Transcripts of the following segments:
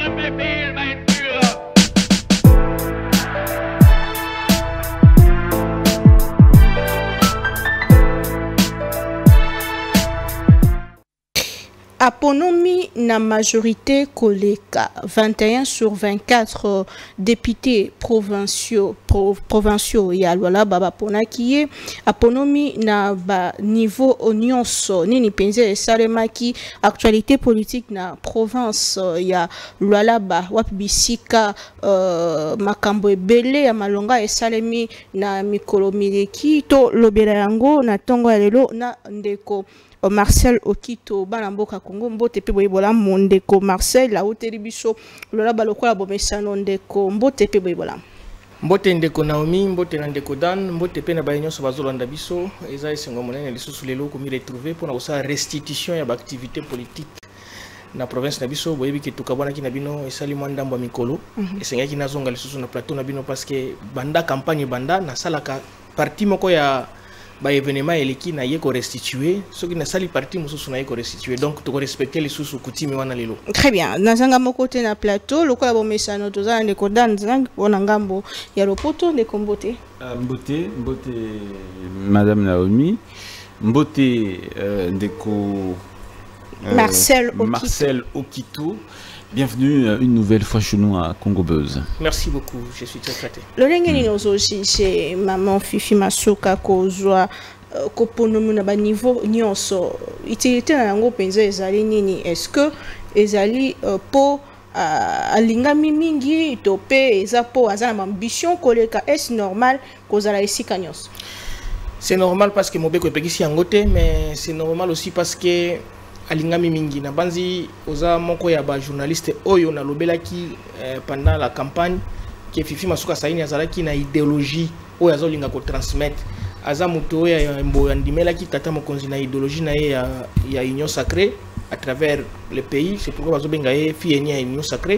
Aponomi na majorité koleka 21 sur 24 députés provinciaux ya Luala baba pona kiye aponomi na ba niveau nyonso nini penze esalemaki actualité politique na province ya Luala ba wapibisika makambo ebele ya malonga esalemi na mikolo mileki to lobela yango na tongo ya lelo na ndeko Marcel Okito Banamboka Congo mbote pe boyebola mondeko Marcel la hoteli biso lola balokola bomesano ndeko mbote pe boyebola mbote ndeko Naomi mbote na ndeko Dan mbote pe na bayonso bazolanda biso eza esengo monene lisusu lelo ko mi retrouver pour na osa restitution ya activité politique na province na biso boyebi ke tukabwana ki na bino esali mwandambo mikolo esengaki nazonga lisusu na plateau na bino parce que banda campagne banda na salaka parti moko ya ba événement eleki na yeko restituer ce qui na sali parti mususu na yeko restituer donc to respecter les sous coutume wana lelo. Très bien nazanga mokote na plateau lokola bomesano tozana ndeko Dan zang bona ngambo ya lopoto ndeko mbote mbote madame Naomi mbote ndeko Marcel Okito. Bienvenue une nouvelle fois chez nous à Congo Buzz. Merci beaucoup, je suis très flatté. Le lengeni nous aussi c'est maman Fifi Masuka kozwa koponomu na ba niveau nyonso utilité na yango penza ezali nini est-ce que ezali po alingami mingi to pe eza po azana ambition koleka est normal kozala esika nyonso? C'est normal parce que mobeko epekisi yango te mais c'est normal aussi parce que alingami mingi na banzi oza moko ya ba journaliste oyo na lobelaki pendant la campagne que Fifi Masuka Saini azalaki na idéologie oyo azolinga ko transmettre aza muto ya mbo yandimelaki tata mokonzi na idéologie na ya union sacrée à travers le pays. C'est pourquoi bazobenga ye fille ya union sacrée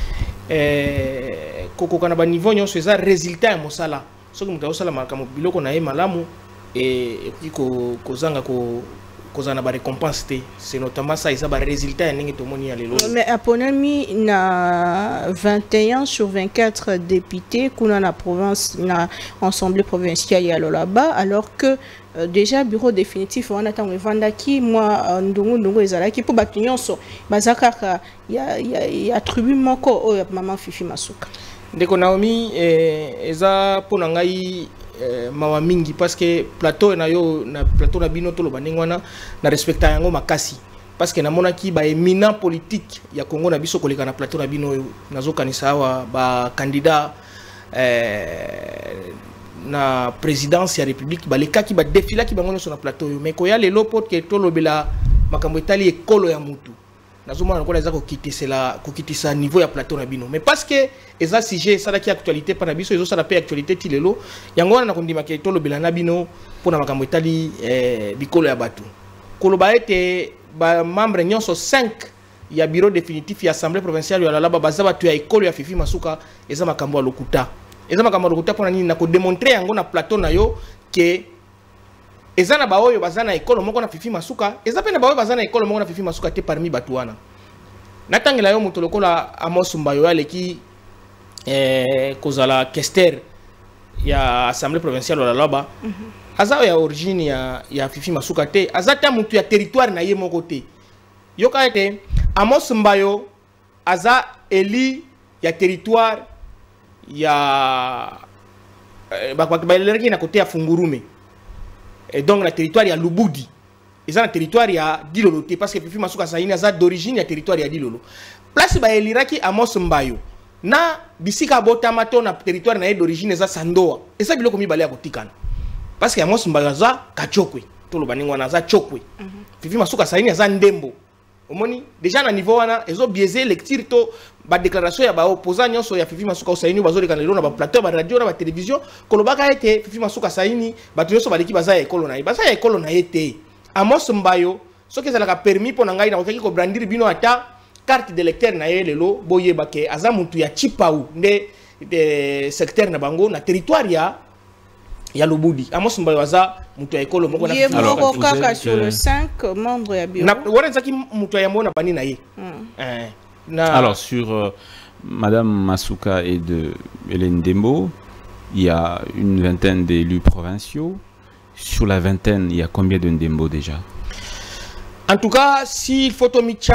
koko kana ba niveau nyonso eza résultat ya mosala soki muto osala makambo biloko na ye malamu et ko zanga ko kozana ba récompense te c'est notamment ça isa ba résultat ya ndenge tomoni ya lelo. Mais aponami na 21 sur 24 députés kuna na province na assemblée provinciale ya Lolaba alors que déjà bureau définitif on attend evandaki moi ndongo ezalaki po batu nyonso bazakaka ya tribu moko oyo maman Fifi Masuka ndeko Naomi eza pona ngai mawa mingi parce que plateau na yo na plateau na bino to lo banengwana na respecta yango makasi parce que na monaki ba éminent politique ya Congo na biso koleka na plateau na bino nazokanisa wa ba candidat na présidence ya république ba leka ki ba défila ki bango sur na plateau yo mais ko ya lelo pot ke to lobela makambo etali ekolo ya mutu nazomona nakola eza kokitisa niveau ya plateau na bino mais parce que eza sujet ça qui actualité pa na biso ezo sala pe actualité ti lelo yango wana nakondima ke to lobela na bino pona makambo etali bikolo ya batu koloba ete ba membre nyonso 5 ya bureau définitif ya assemblée provinciale ya Luala baza batu ya ekolo ya Fifi Masuka eza makambo ya lokuta pona nini na ko démontrer yango na plateau na yo ke ezana ba oyo bazana ekolo moko na Fifi Masuka eza pe na ba oyo bazana ekolo moko na Fifi Masuka te parmi batu wana natangela yo muto lokola Amos Mbayo aleki kozala kester ya assemblée provinciale ya Luala aza ya origine ya Fifi Masuka te aza ta mutu ya territoire na ye moko te yoka ete Amos Mbayo aza eli ya territoire ya baleraki na côté ya Fungurume et donc la territoire ya Lubudi ils ont la territoire ya Dilolo te parce que Fifi Masuka Saini aza d'origine ya territoire ya Dilolo place ba eliraki Amos Mbayo na bisika botama to na territoire na d'origine eza Sandoa eza biloko mibale ya kotikana parce que Amos Mbayo aza Kachokwe to lo baningwa na aza Chokwe Fifi Masuka Saini aza Ndembo omoni déjà na niveau wana ezo biaisé lecture to ba déclaration ya ba opposant nyonso ya Fifi Masuka Saini bazoleka lelo na ba plateau ba radio na ba télévision kolobaka ete Fifi Masuka Saini batu nyonso baleki baza ya ekolo na ye baza ya ekolo na ye te Amos Mbayo soki ezalaka permis pona ngai na kokaki ko brandir bino ata carte d'électeur na ye lelo boyeba ke aza mutu ya Chipau nde de secteur na bango na territoire ya Lubudi Amos Mbayo aza mutu ya ekolo moko na alors kaka sur le 5 membres ya bureau na wala zaki mutu ya mona bani na ye Alors, sur Madame Masuka et de Hélène Dembo, il y a une vingtaine d'élus provinciaux. Sur la vingtaine, il y a combien de Ndembo déjà? En tout cas, s'il faut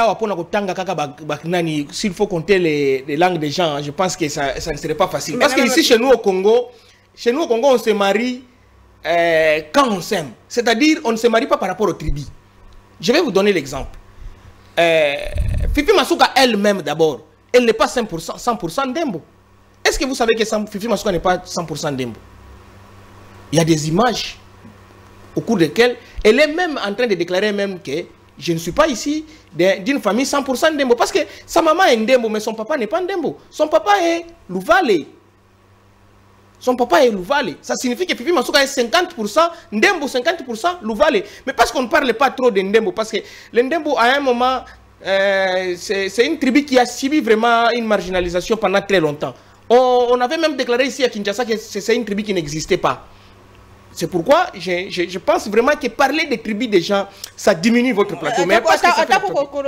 s'il faut compter les langues des gens, je pense que ça ne serait pas facile. Parce que ici, chez nous au Congo, on se marie quand on s'aime. C'est-à-dire, on ne se marie pas par rapport aux tribus. Je vais vous donner l'exemple. Fifi Masuka elle-même d'abord, elle n'est pas 100% Ndembo. Est-ce que vous savez que Fifi Masuka n'est pas 100% Ndembo? Il y a des images au cours desquelles elle est même en train de déclarer même que je ne suis pas ici d'une famille 100% Ndembo. Parce que sa maman est Ndembo, mais son papa n'est pas Ndembo. Son papa est Louvale. Son papa est Louvale. Ça signifie que Fifi Masuka est 50% Ndembo, 50% Louvale. Mais parce qu'on ne parle pas trop de Ndembo, parce que le Ndembo, à un moment, c'est une tribu qui a subi vraiment une marginalisation pendant très longtemps. On avait même déclaré ici à Kinshasa que c'est une tribu qui n'existait pas. C'est pourquoi je pense vraiment que parler des tribus des gens, ça diminue votre plateau. Mais parce que ça fait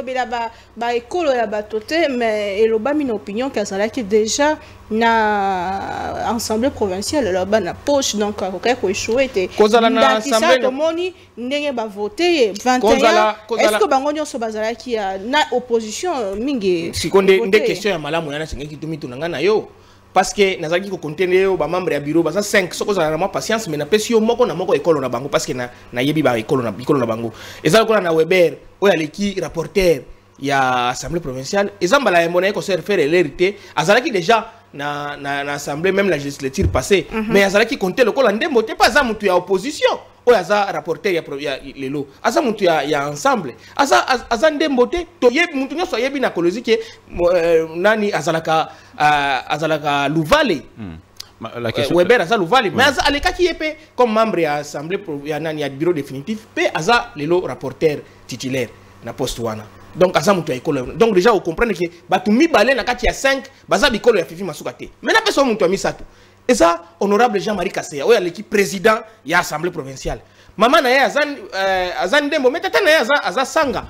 mais il a une opinion que déjà na assemblée provinciale là bas na poche donc quand échoué était l'assemblée ndenge ba voter 21 est-ce que bango nyonso bazala ki na opposition mingi sikonde nde question ya malamu yana sengeki tumituna na yo. Parce que nazaki ko contenir ba membre ya bureau baza 5 soko za na patience mais na pesi yo moko na moko école na bango parce que na yebi ba école na bango ezala ko na Weber oya leki rapporteur ya assemblée provinciale ezamba la mona ko faire l'hérité azalaki déjà na assemblée même la législature passée mais azalaki compter le ko la Ndembo te pas za mutu ya opposition oya aza rapporteur ya lelo aza mutu ya ensemble aza Ndembo te to yebi mutu nyoso yebi na kolozi ke nani azalaka Louvale. Weber aza Louvale mais aza aleka ki yepe comme membre ya assemblée ya nani ya bureau définitif pe aza lelo rapporteur titulaire na poste wana. Donc aza mutu ya école. Donc déjà vous comprenez que batu mibale na kati ya 5 baza bikolo ya Fifi Masuka te. Mais na peso mutu ya misatu. Et ça honorable Jean-Marie Kasseya oya l'équipe président ya assemblée provinciale. Maman na ye azan Ndembo mais tata na ye aza Sanga.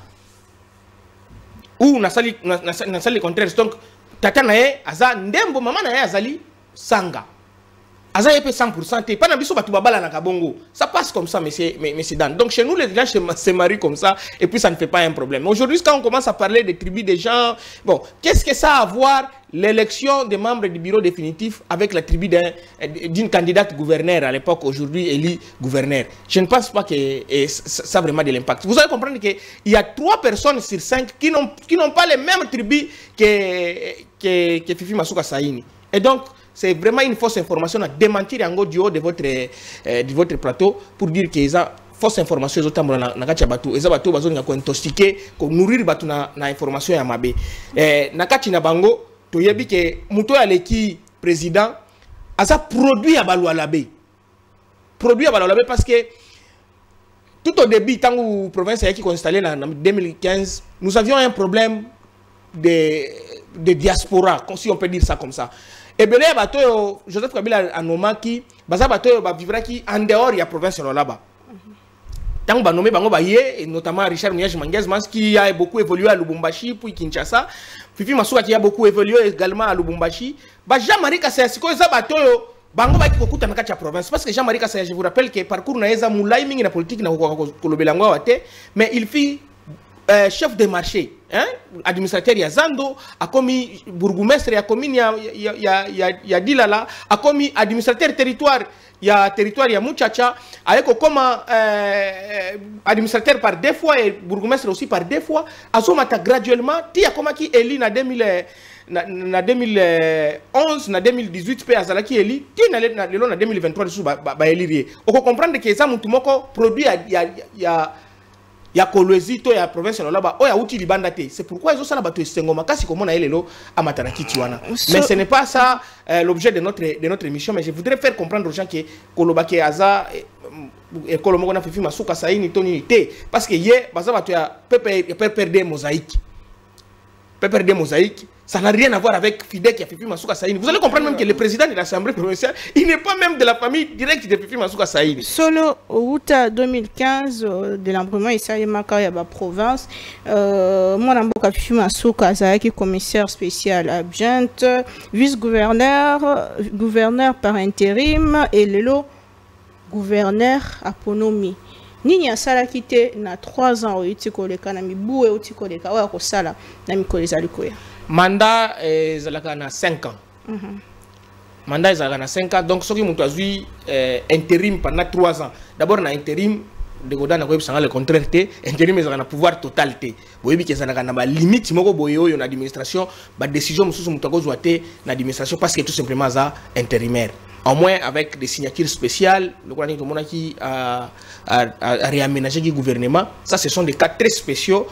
Ou na sali contraire donc tata na ye aza Ndembo maman na ye azali Sanga. Aza yepe 100% te. Pas na biso batu babala na kabongo. Ça passe comme ça, monsieur Dan. Donc chez nous, les gens se marient comme ça et puis ça ne fait pas un problème. Aujourd'hui, quand on commence à parler des tribus des gens, bon, qu'est-ce que ça a à voir l'élection des membres du bureau définitif avec la tribu d'une candidate gouverneur à l'époque, aujourd'hui élu gouverneur? Je ne pense pas que ça a vraiment de l'impact. Vous allez comprendre qu'il y a 3 personnes sur 5 qui n'ont pas les mêmes tribus que Fifi Masuka Saini. Et donc, c'est vraiment une fausse information à démentir en du haut de votre plateau pour dire que ça fausse information zotambo na kati ya batu eza batu bazonga ko intoxiquer ko nourrir batu na information ya mabe na kati na bango to yebi ke muto ya leki président asa produit ya balwalabe parce que tout au début tant que province a qui installé en 2015 nous avions un problème de diaspora si on peut dire ça comme ça. Et bien là, Joseph Kabila a nommé qui vivra qui en dehors de la province de là-bas. Tant que nommé et notamment Richard Niège Manguez qui a beaucoup évolué à Lubumbashi puis Kinshasa, Fifi Masuka qui a beaucoup évolué également à Lubumbashi. Jean-Marie Kasseya siko eza bato bango ba kikokuta na kati ya province parce que Jean-Marie Kasseya je vous rappelle que parcours na eza mulai mingi na politique na kolobelango wate mais il fit chef de marché, hein? Administrateur ya Zando, a commis bourgmestre ya commune ya Dilala, a commis administrateur territoire ya Muchacha, avec comme administrateur par 2 fois et bourgmestre aussi par 2 fois, a somata graduellement, tia comme qui éli na 2011 na 2018 pe azalaki eli ti na 2023 sous ba élire. On comprendre que ça mutu moko produit ya kolwezito ya province là-bas oya uti libanda te. C'est pourquoi ils ont ça la bato sengoma kasi comme on a elelo amatana kitiwana. Mais ce n'est pas ça l'objet de notre émission, mais je voudrais faire comprendre aux gens que kolobaki aza et kolomoko na Fifi Masuka Saini toni te parce que ye baza bato ya perdre mosaïque. Perdre mosaïque, Ça n'a rien à voir avec Fidek et Fifi Masuka Saini. Vous allez comprendre même que le président de l'Assemblée provinciale, il n'est pas même de la famille directe de Fifi Masuka Saini. Solo août 2015, de l'embrement et Makaya province, moi Namboka Fifi Masuka Saiki, commissaire spécial adjoint, vice-gouverneur, gouverneur par intérim et Lelo, gouverneur Aponomi. Nini asala kite na 3 ans oiti koleka na mibu oiti koleka wa kosala na mikolo ezali koya. Mandat ezalaka na 5 ans. Mandat ezalaka na 5 ans, donc soki mutu azui intérim pendant 3 ans. D'abord na intérim de godana ko ebisanga le contraire te, intérim ezalaka na pouvoir total te. Boyebi ke ezalaka na ba limite moko boye oyo na administration, ba décision mususu mutu akozwa te na administration parce que tout simplement za intérimaire. Au moins avec des signatures spéciales, le gouvernement qui a réaménagé le gouvernement. Ça, ce sont des cas très spéciaux.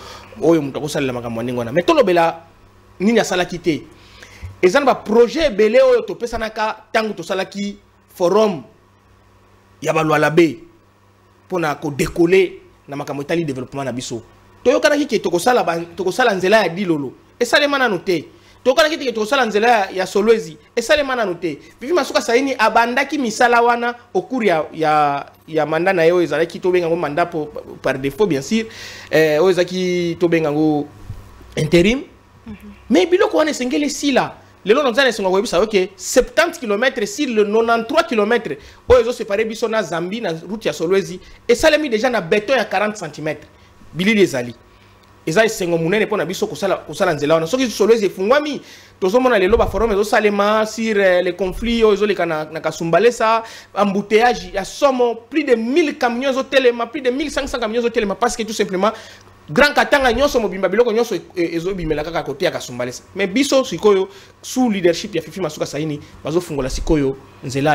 Mais tout le bela, ni na sala kité. Et ça, un projet belé oyo to pesanaka tangu to sala ki forum ya balwa labe pour na ko décoller na makambo itali développement na biso. To yo kana ki to ko sala nzela ya dilolo. Et ça les mana noté. Tokana kiti to sala nzela ya Solwezi esalema na noté Fifi Masuka Saini abandaki misala wana au cours ya mandat na yo ezalaki to benga ngo mandat par défaut bien sûr o ezaki to benga ngo intérim mais biloko wana sengele sila lelo nzana sengo ko bisa OK 70 km sur le 93 km o ezo séparer biso na Zambie na route ya Solwezi esalemi déjà na béton ya 40 cm bilili ezali eza esengo munene pona biso kosala nzela wana soki Solwezi efungwami tozomona lelo ba forum ezo salema sur les conflits ezo leka na Kasumbalesa embouteillage ya somo plus de 1000 camions ezo telema plus de 1500 camions ezo telema parce que tout simplement grand katanga nyonso mobimba biloko nyonso ezo bimela kaka côté ya Kasumbalesa mais biso sikoyo sous leadership ya Fifi Masuka Saini bazo fungola sikoyo nzela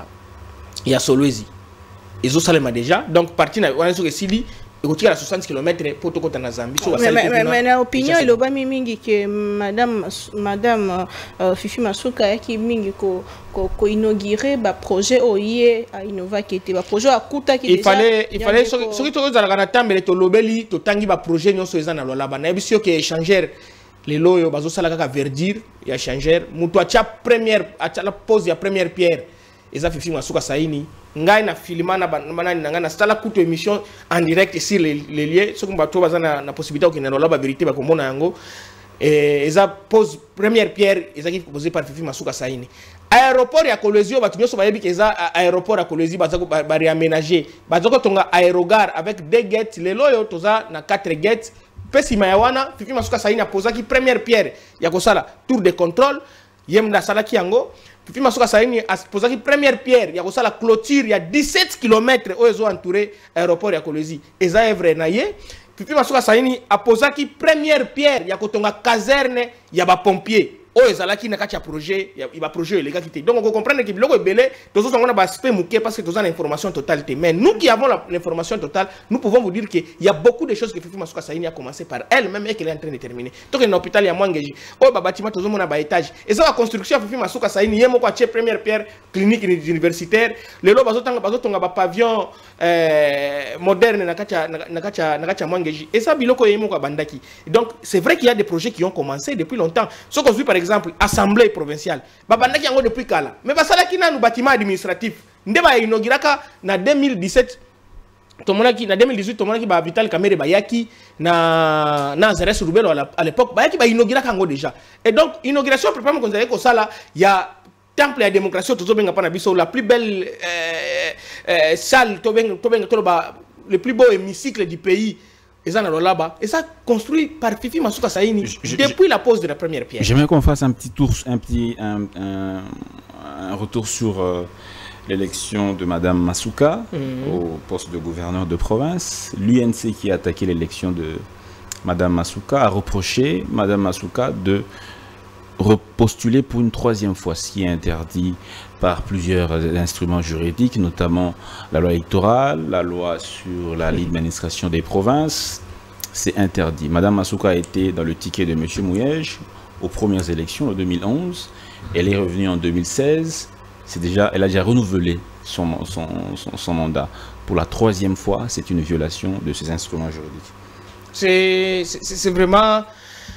ya Solwezi ezo salema déjà donc parti na wana soki sili et à 60 km pour tout côté en Zambie. Mais l'opinion il oba mingi que madame Fifi Masuka qui mingi ko inaugurer ba projet oye a innova qui était ba projet à kuta qui il fallait ce qui to za na tambele to lobeli to tangi ba projet nyonso eza na lola ba na bisio que échangeur les loyo bazo sala kaka verdure ya échangeur mutu acha la pose ya première pierre eza Fifi Masuka Saini ngai na filmana banani nanga na stala kuto émission en direct sur les lieux ce qu'on va trouver na possibilité au kinelo la vérité ba komona yango eza pose première pierre eza qui posé par Fifi Masuka Saini aéroport ya Kolwezi ba tunyoso ba yebi ke eza aéroport ya Kolwezi ba réaménager ba zoko tonga aérogare avec 2 gates les loyo toza na 4 gates pesi mayawana Fifi Masuka Saini a posé qui première pierre ya kosala tour de contrôle yemda sala ki yango Fifi Masuka Saini a posé la première pierre, il y a la clôture, il y a 17 km où ils ont entouré l'aéroport de Kolwezi. Et ça est vrai, Fifi Masuka Saini a posé la première pierre, il y a une caserne, il y a des pompiers. Oh, ils ont un projet, il y a un projet les gars qui donc on comprend que l'eau est belé, tous on a aspect mouqué parce que tous on a l'information totale. Mais nous qui avons l'information totale, nous pouvons vous dire qu'il y a beaucoup de choses que Fifi Masuka Saini a commencé par elle-même et qu'elle est en train de terminer. Donc un hôpital il y a Mwangeji, oh bah bâtiment tous on a bas étage. Et ça la construction Fifi Masuka Saini, il y a mon quartier première pierre clinique universitaire, les lots bazotonga ba pavillon moderne na kacha Mwangeji. Et ça biloko yemo kwa bandaki. Donc c'est vrai qu'il y a des projets qui ont commencé depuis longtemps. Ce qu'on par exemple assemblée provinciale babandaki yango depuis kala mais basalaki nanu bâtiment administratif ndeba inauguraka na 2017 tomonaki na 2018 tomonaki ba Vital Kamerhe bayaki na Zeres Rubelo à l'époque bayaki ba inauguraka yango déjà et donc inauguration préparement qu'on ko sala ya temple ya démocratie tozobenga pa na biso la plus belle salle tobenga le plus beau hémicycle du pays. Et ça construit par Fifi Masuka Saini depuis la pose de la première pierre. J'aimerais qu'on fasse un petit tour, un retour sur l'élection de Madame Masuka au poste de gouverneur de province. L'UNC qui a attaqué l'élection de Madame Masuka a reproché Madame Masuka de repostuler pour une 3e fois, ce qui est interdit par plusieurs instruments juridiques, notamment la loi électorale, la loi sur la libre administration des provinces. C'est interdit. Madame Masuka a été dans le ticket de M. Mouyej aux premières élections en 2011. Elle est revenue en 2016. Elle a déjà renouvelé son mandat. Pour la 3e fois, c'est une violation de ces instruments juridiques. C'est vraiment...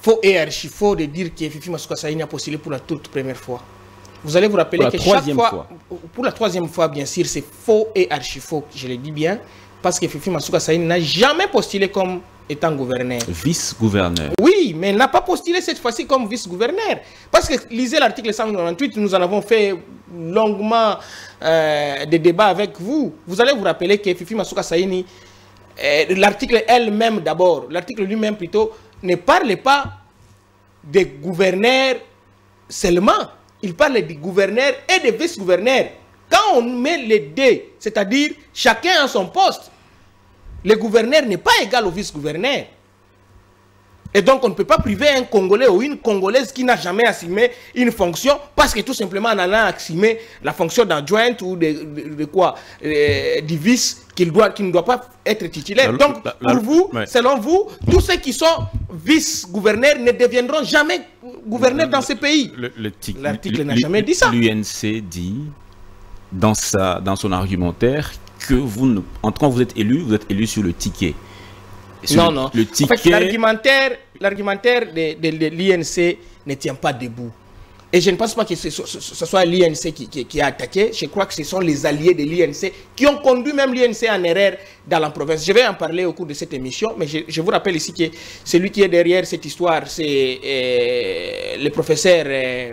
faux et archi faux de dire que Fifi Masuka Saini a postulé pour la toute première fois. Vous allez vous rappeler que chaque fois, pour la troisième fois, bien sûr, c'est faux et archi faux, je le dis bien, parce que Fifi Masuka Saini n'a jamais postulé comme étant gouverneur. Vice-gouverneur. Oui, mais n'a pas postulé cette fois-ci comme vice-gouverneur. Parce que lisez l'article 198, nous en avons fait longuement des débats avec vous. Vous allez vous rappeler que Fifi Masuka Saini, l'article elle-même d'abord, l'article lui-même plutôt, ne parle pas des gouverneurs seulement. Il parle des gouverneurs et des vice-gouverneurs. Quand on met les deux, c'est-à-dire chacun à son poste, le gouverneur n'est pas égal au vice-gouverneur. Et donc on ne peut pas priver un Congolais ou une Congolaise qui n'a jamais assumé une fonction parce que tout simplement en allant assumer la fonction d'adjointe ou de quoi, du vice qui ne doit pas être titulaire. Donc pour vous, selon vous, tous ceux qui sont vice-gouverneurs ne deviendront jamais gouverneurs dans ce pays. L'article n'a jamais dit ça. L'UNC dit dans son argumentaire que quand vous êtes élu sur le ticket. Non. Le ticket... En fait, l'argumentaire de l'INC ne tient pas debout. Et je ne pense pas que ce soit l'INC qui a attaqué. Je crois que ce sont les alliés de l'INC qui ont conduit même l'INC en erreur dans la province. Je vais en parler au cours de cette émission, mais je vous rappelle ici que celui qui est derrière cette histoire, c'est le professeur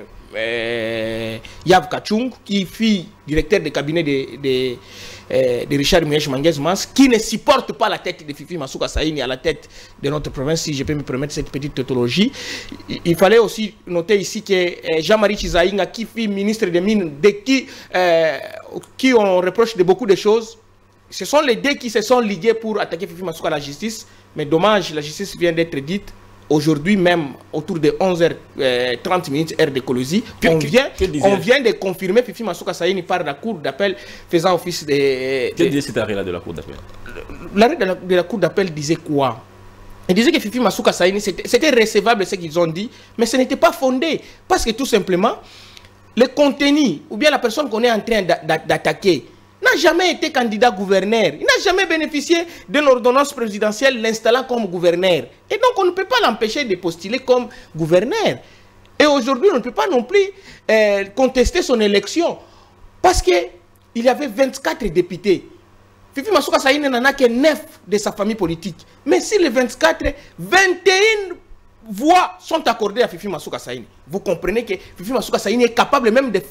Yav Kachung, qui fut directeur de cabinet de Richard Muyej-Manguez-Mas, qui ne supporte pas la tête de Fifi Masuka Saini à la tête de notre province, si je peux me permettre cette petite tautologie. Il fallait aussi noter ici que Jean-Marie Chizaïnga, qui fut ministre des Mines, qui on reproche de beaucoup de choses, ce sont les deux qui se sont ligués pour attaquer Fifi Masuka à la justice, mais dommage, la justice vient d'être dite. Aujourd'hui même, autour de 11h30 heure de Colosie, on vient de confirmer Fifi Masuka Saini par la cour d'appel faisant office de... Que disait cet arrêt-là de la cour d'appel? L'arrêt de la cour d'appel disait quoi? Il disait que Fifi Masuka Saini, c'était recevable ce qu'ils ont dit, mais ce n'était pas fondé. Parce que tout simplement, le contenu, ou bien la personne qu'on est en train d'attaquer, n'a jamais été candidat gouverneur. Il n'a jamais bénéficié d'une ordonnance présidentielle l'installant comme gouverneur. Et donc, on ne peut pas l'empêcher de postuler comme gouverneur. Et aujourd'hui, on ne peut pas non plus contester son élection. Parce qu'il y avait 24 députés. Fifi Masuka Saini n'en a que 9 de sa famille politique. Mais si les 24, 21 voix sont accordées à Fifi Masuka Saini. Vous comprenez que Fifi Masuka Saini est capable même de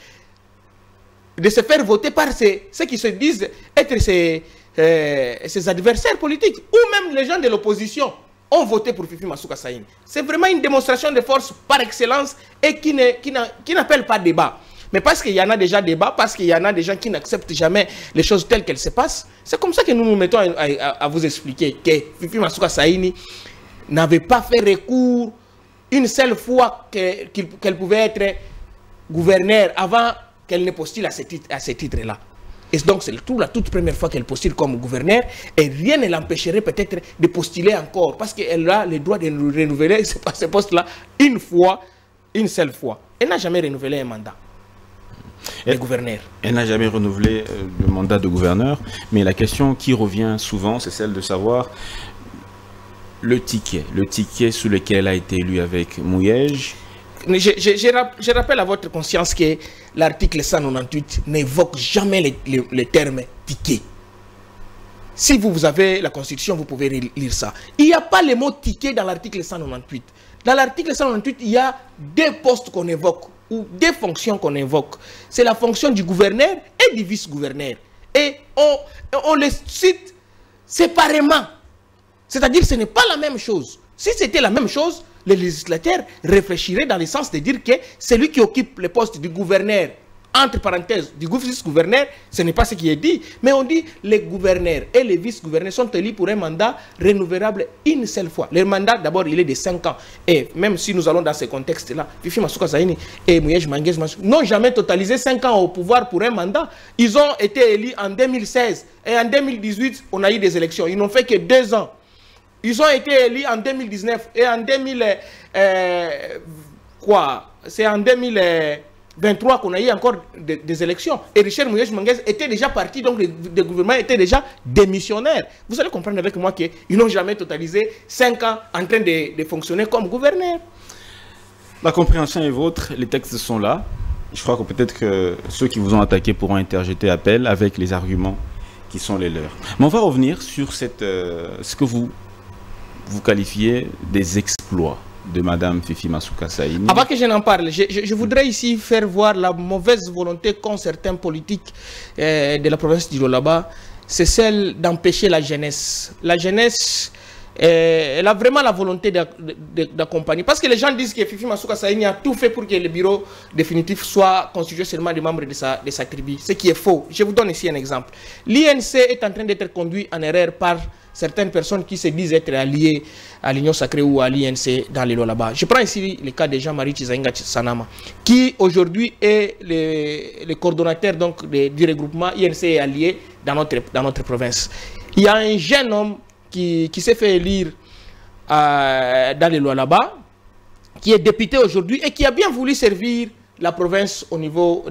se faire voter par ceux qui se disent être ses adversaires politiques, ou même les gens de l'opposition ont voté pour Fifi Masuka Saini. C'est vraiment une démonstration de force par excellence et qui n'appelle pas débat. Mais parce qu'il y en a déjà débat, parce qu'il y en a des gens qui n'acceptent jamais les choses telles qu'elles se passent, c'est comme ça que nous nous mettons à vous expliquer que Fifi Masuka Saini n'avait pas fait recours une seule fois qu'elle pouvait être gouverneur avant qu'elle ne postule à ce titre-là. Et donc, c'est la toute première fois qu'elle postule comme gouverneur, et rien ne l'empêcherait peut-être de postuler encore, parce qu'elle a le droit de renouveler ce poste-là une seule fois. Elle n'a jamais renouvelé un mandat de gouverneur. Elle n'a jamais renouvelé le mandat de gouverneur, mais la question qui revient souvent, c'est celle de savoir le ticket sous lequel elle a été élue avec Muyej. Je rappelle à votre conscience que l'article 198 n'évoque jamais le terme ticket. Si vous avez la Constitution, vous pouvez lire ça. Il n'y a pas le mot ticket dans l'article 198. Dans l'article 198, il y a deux postes qu'on évoque, ou deux fonctions qu'on évoque. C'est la fonction du gouverneur et du vice-gouverneur. Et on les cite séparément. C'est-à-dire que ce n'est pas la même chose. Si c'était la même chose, les législateurs réfléchiraient dans le sens de dire que celui qui occupe le poste du gouverneur, entre parenthèses, du vice-gouverneur, ce n'est pas ce qui est dit, mais on dit les gouverneurs et les vice-gouverneurs sont élus pour un mandat renouvelable une seule fois. Le mandat, d'abord, il est de 5 ans. Et même si nous allons dans ce contexte-là, Fifi Masuka Saini et Muyej-Manguez-Mas n'ont jamais totalisé 5 ans au pouvoir pour un mandat. Ils ont été élus en 2016 et en 2018, on a eu des élections. Ils n'ont fait que 2 ans. Ils ont été élus en 2019 et en 2000... C'est en 2020 23 qu'on a eu encore des élections. Et Richard Mouyej Manguez était déjà parti, donc le gouvernement était déjà démissionnaire. Vous allez comprendre avec moi qu'ils n'ont jamais totalisé 5 ans en train de fonctionner comme gouverneur. La compréhension est vôtre, les textes sont là. Je crois que peut-être que ceux qui vous ont attaqué pourront interjeter appel avec les arguments qui sont les leurs. Mais on va revenir sur ce que vous qualifiez des exploits de Madame Fifi Masuka Saini. Avant que je n'en parle, je voudrais ici faire voir la mauvaise volonté qu'ont certains politiques de la province du Lualaba, c'est celle d'empêcher la jeunesse. La jeunesse, elle a vraiment la volonté d'accompagner. Parce que les gens disent que Fifi Masuka Saini a tout fait pour que le bureau définitif soit constitué seulement des membres de sa tribu. Ce qui est faux. Je vous donne ici un exemple. L'INC est en train d'être conduit en erreur par certaines personnes qui se disent être alliées à l'Union Sacrée ou à l'INC dans les Lualaba. Je prends ici le cas de Jean-Marie Chizainga Sanama, qui aujourd'hui est le coordonnateur donc, du regroupement INC et allié dans notre province. Il y a un jeune homme qui s'est fait élire dans les Lualaba, qui est député aujourd'hui et qui a bien voulu servir la province au niveau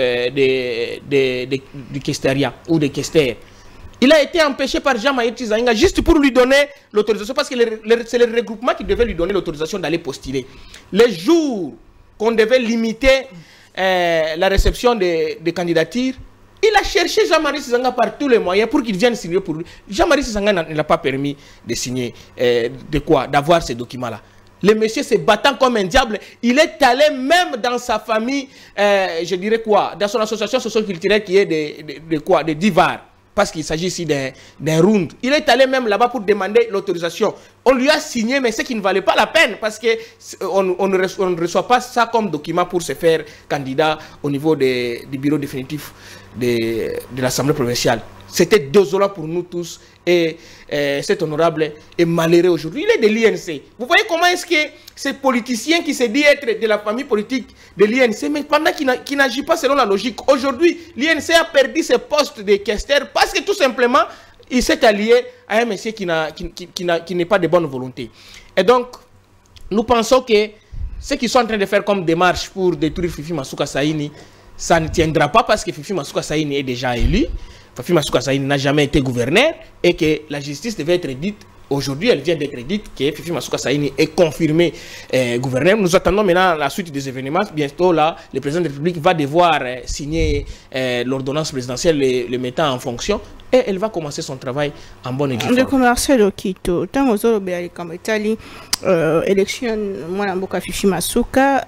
du Kesteria ou des Kester. Il a été empêché par Jean-Marie Chizainga juste pour lui donner l'autorisation, parce que c'est le regroupement qui devait lui donner l'autorisation d'aller postuler. Les jours qu'on devait limiter la réception des candidatures, il a cherché Jean-Marie Chizainga par tous les moyens pour qu'il vienne signer pour lui. Jean-Marie Chizainga ne l'a pas permis de signer, d'avoir ces documents-là. Le monsieur se battant comme un diable, il est allé même dans sa famille, je dirais quoi, dans son association socio-culturelle qui est de Divar. Parce qu'il s'agit ici d'un round. Il est allé même là-bas pour demander l'autorisation. On lui a signé, mais c'est qui ne valait pas la peine, parce qu'on ne reçoit pas ça comme document pour se faire candidat au niveau du bureau définitif de l'Assemblée provinciale. C'était désolant pour nous tous, et cet honorable est malheureux aujourd'hui. Il est de l'INC. Vous voyez comment est-ce que ces politiciens qui se disent être de la famille politique de l'INC, mais pendant qu'il n'agit pas selon la logique. Aujourd'hui, l'INC a perdu ses postes de questeur parce que tout simplement, il s'est allié à un monsieur qui n'est pas de bonne volonté. Et donc, nous pensons que ce qu'ils sont en train de faire comme démarche pour détruire Fifi Masuka Saini, ça ne tiendra pas, parce que Fifi Masuka Saini est déjà élu. Fifi Masuka Saini n'a jamais été gouverneur, et que la justice devait être dite. Aujourd'hui, elle vient d'être dite que Fifi Masuka Saini est confirmé gouverneur. Nous attendons maintenant la suite des événements. Bientôt, là, le président de la République va devoir signer l'ordonnance présidentielle le mettant en fonction, et elle va commencer son travail en bonne et due forme. Le commercial Okito, tant aux autres élection, moi, la Fifi Masuka,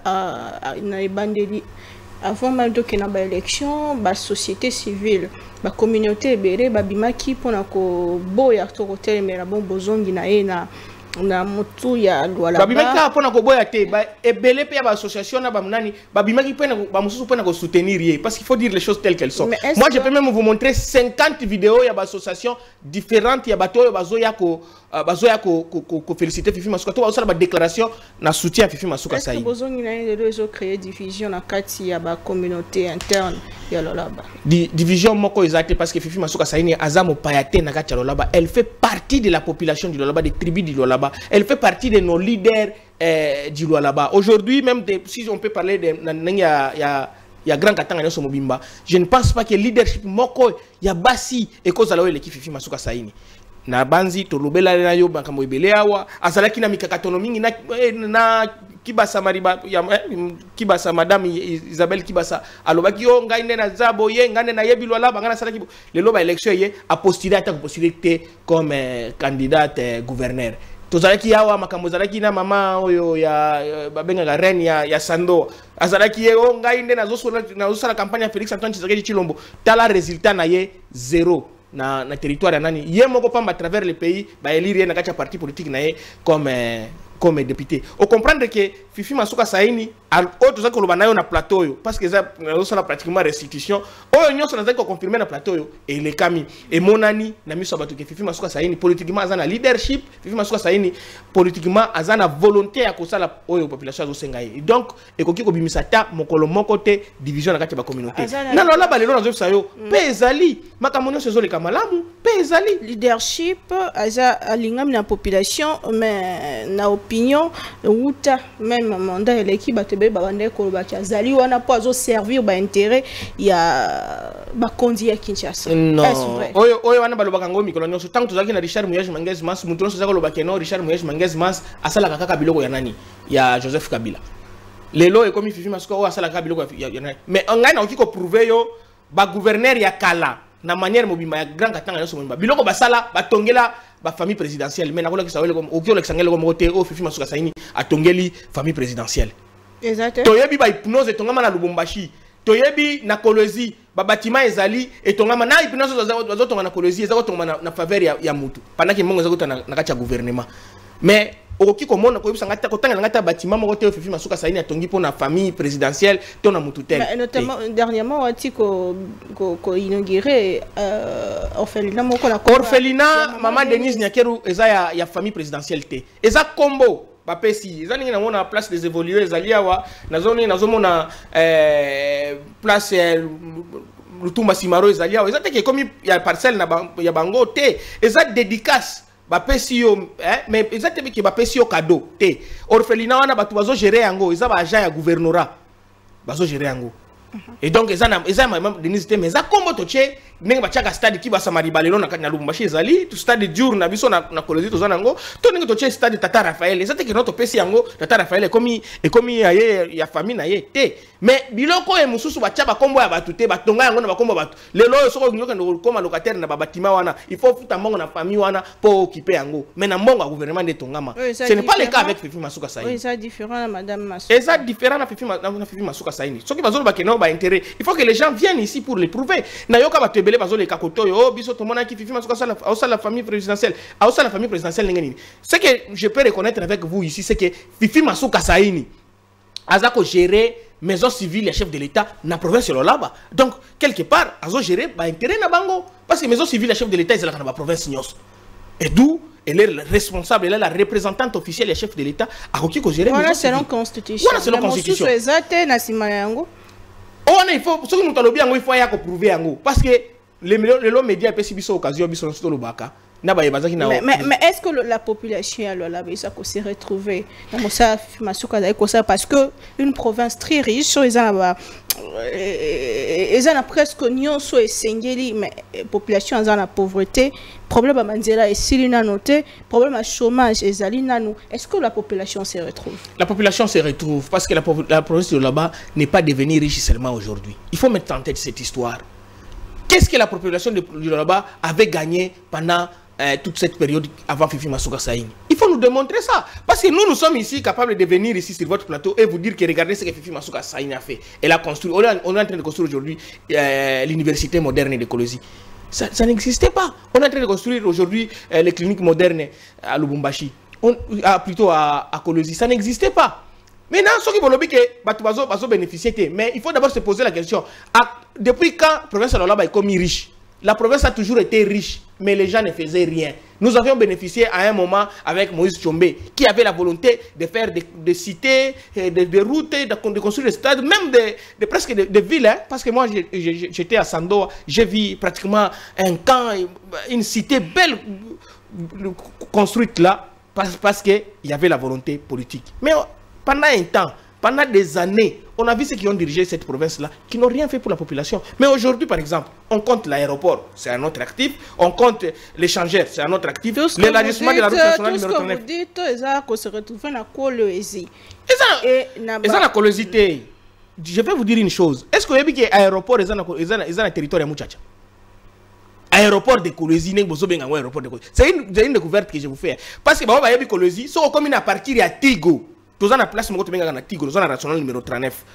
avant même de l'élection, la société civile, la communauté béré, babimaki pour ko boya to hotel mais la bon bozongi na motu ya Lualaba. Babimaki pour ko boya te ba ebele pe ba association na bamnani babimaki pe na ba mususu pe na ko soutenir, parce qu'il faut dire les choses telles qu'elles sont. Moi je peux même vous montrer 50 vidéos ya ba association différentes ya bato bazoya ko féliciter Fifi Masuka, to ba ba déclaration na soutien à Fifi Masuka Saini. Est-ce que bozongi na réseau créer division na kati ya ba communauté interne ya Lualaba? Division moko exacte, parce que Fifi Masuka Saini azamo payate na kati ya Lualaba, elle fait partie de la population du Lualaba, des tribus du Lualaba. Elle fait partie de nos leaders du Lualaba. Aujourd'hui, même si on peut parler de ya Grand Katanga Nyoso Mobimba, je ne pense pas que le leadership moko ya basi et cause à l'équipe Fifi Masuka Saini. Na banzi to lobela na yo banka moibele awa azalaki na mikakatono mingi na Kibasa Mariba ya Kibasa Madame Isabelle Kibasa alobaki yo ngai nde na zabo ye ngane na yebi Lualaba ngana salaki le loba élection ye a postulé ata possibilité comme candidate gouverneur. Tozalaki yawa makambo zalaki na mama oyo ya babenga ga reine ya Sando azalaki ye o ngai nde na zosala campagne ya Félix Antoine Tshisekedi Tshilombo, tala résultat na ye 0 na territoire nani ye moko pamba à travers le pays ba élire na kacha parti politique na ye comme député. On comprend que Fifi Masuka Saini autre ça que le banayo na plateau yo, parce que ça na pratiquement restitution o nyo ça na confirmer na plateau yo, et les kami et monani na miso batu que Fifi Masuka Saini politiquement azana leadership, Fifi Masuka Saini politiquement azana volonté à kosala oyo population zo sengaye. Donc ekoki ko bimisa ta mokolo moko te division na kati ba communauté na lola ba lelo na zo sayo pe ezali makamonyo sezo le kamalamu pe ezali leadership aza alingam na population, mais na opinion uta même mandat eleki bato Mabe babande kolobaki azali wana po azo servir ba intérêt ya ba kondi ya Kinshasa. Non. Oyo wana balobaka ngo mikolo nyonso tant tozaki na Richard Muyej Mangez Mas mutu nyonso zakolobaki no Richard Muyej Mangez Mas asala kaka biloko ya nani ya Joseph Kabila. Lelo ekomi Fifi Masuka o asala kaka biloko ya nani. Mais ngai na okiko prouver yo ba gouverneur ya kala na manière mobima ya grand katanga nyonso mobima. Biloko basala batongela ba famille présidentielle mais nakola kisawele comme okio lexangele comme côté o Fifi Masuka saini atongeli famille présidentielle. Exactement. Toyebi ba hypnose tongama na Lubumbashi. Toyebi na Kolwezi ba bâtiment ezali etongama na hypnose zo tonga na Kolwezi ezako tonga na faveur ya mutu. Pendant que mongo ezako na kati ya gouvernement. Mais okoki komona koyebisa ngata kotanga ngata bâtiment moko te Fifi Masuka saini atongi pour na famille présidentielle to na mutu tel. Notamment dernièrement wati ko inauguré orphelinat moko na orphelinat maman Denise Nyakeru eza ya famille présidentielle te. Eza kombo ba pesi eza ningi na mona place des évolués ezali awa nazomona place Lutumba Simaro ezali awa eza te ke komi ya parcelle na ya bango te eza dédicace ba pesi yo mais eza te ke ba pesi yo cadeau te orphelinat wana batu bazo gérer yango eza ba agent ya gouvernorat bazo gérer yango. Et donc eza même Denise te mais eza kombo to che ndenge bachaka stade ki basamari balelo na kanya Lubumbashi ezali to stade dur na biso na Kolwezi to zanango to ndenge to che stade Tata Raphaël eza te ke noto pesi yango Tata Raphaël ekomi ya famille na ye te mais biloko e mususu bachaba kombo ya batu te batonga yango na bakombo batu lelo soko nyoka ndo koma locataire na babatima wana il faut futa mbongo na famille wana pour occuper yango mais na mbongo gouvernement de tongama ce n'est pas le cas avec Fifi Masuka Saini. Oui, ça différent na madame Masuka. Et ça différent na Fifi Masuka Saini. Ce qui va zolo bakeno ba intérêt. Il faut que les gens viennent ici pour les prouver. Na yoka ba tebele ba zolo le kakoto yo biso to mona ki Fifi Masuka Saini au la famille présidentielle. Au la famille présidentielle ngeni. Ce que je peux reconnaître avec vous ici c'est que Fifi Masuka Saini azako gérer maison civile et chef de l'État na province de là-bas. Donc quelque part azo gérer ba intérêt na bango parce que maison civile et chef de l'État ils la na province nyos. Et d'où elle est responsable, elle est la représentante officielle et chef de l'État. À qui qu'on gère. Voilà, c'est la constitution. Voilà, c'est la constitution. Il faut, ce que nous avons bien, il faut y aller prouver yango. Parce que les médias peuvent subir l'occasion, ils sont sur le baka. Mais est-ce que la population s'est retrouvée parce que une province très riche, ils ont presque nyonso esengeli mais population en la pauvreté, problème à manzela et silina noté, problème à chômage et zalina. Est-ce que la population se retrouve? La population se retrouve parce que la province de là-bas n'est pas devenue riche seulement aujourd'hui. Il faut mettre en tête cette histoire. Qu'est-ce que la population de là-bas avait gagné pendant toute cette période avant Fifi Masuka Saini? Il faut nous démontrer ça. Parce que nous sommes ici capables de venir ici sur votre plateau et vous dire que regardez ce que Fifi Masuka Saini a fait. Elle a construit, on est en train de construire aujourd'hui l'université moderne de Kolwezi. Ça n'existait pas. On est en train de construire aujourd'hui les cliniques modernes à Lubumbashi. Plutôt à Kolwezi. Ça n'existait pas. Maintenant, ceux qui vont le dire que les bénéficier, mais il faut d'abord se poser la question. Depuis quand la province de l'Olaba est comme riche? La province a toujours été riche, mais les gens ne faisaient rien. Nous avions bénéficié à un moment avec Moïse Tshombe, qui avait la volonté de faire des cités, des routes, de construire des stades, même presque des villes. Hein, parce que moi, j'étais à Sandoa, j'ai vu pratiquement un camp, une cité belle construite là, parce qu'il y avait la volonté politique. Mais pendant un temps, pendant des années, on a vu ceux qui ont dirigé cette province-là, qui n'ont rien fait pour la population. Mais aujourd'hui, par exemple, on compte l'aéroport, c'est un autre actif. On compte l'échangeur, c'est un autre actif. L'élargissement de la route nationale numéro 39. Tout ce que vous dites, c'est se retrouver dans la Kolwezi. Et dans la Kolwezi, je vais vous dire une chose. Est-ce que vous avez dit que l'aéroport est dans le territoire de Mouchacha? Aéroport de Kolwezi, c'est une découverte que je vous fais. Parce que vous avez dit que Kolwezi, c'est comme à partir de Tigo. Nous avons la place de Tigo, nous avons la nationale numéro 39.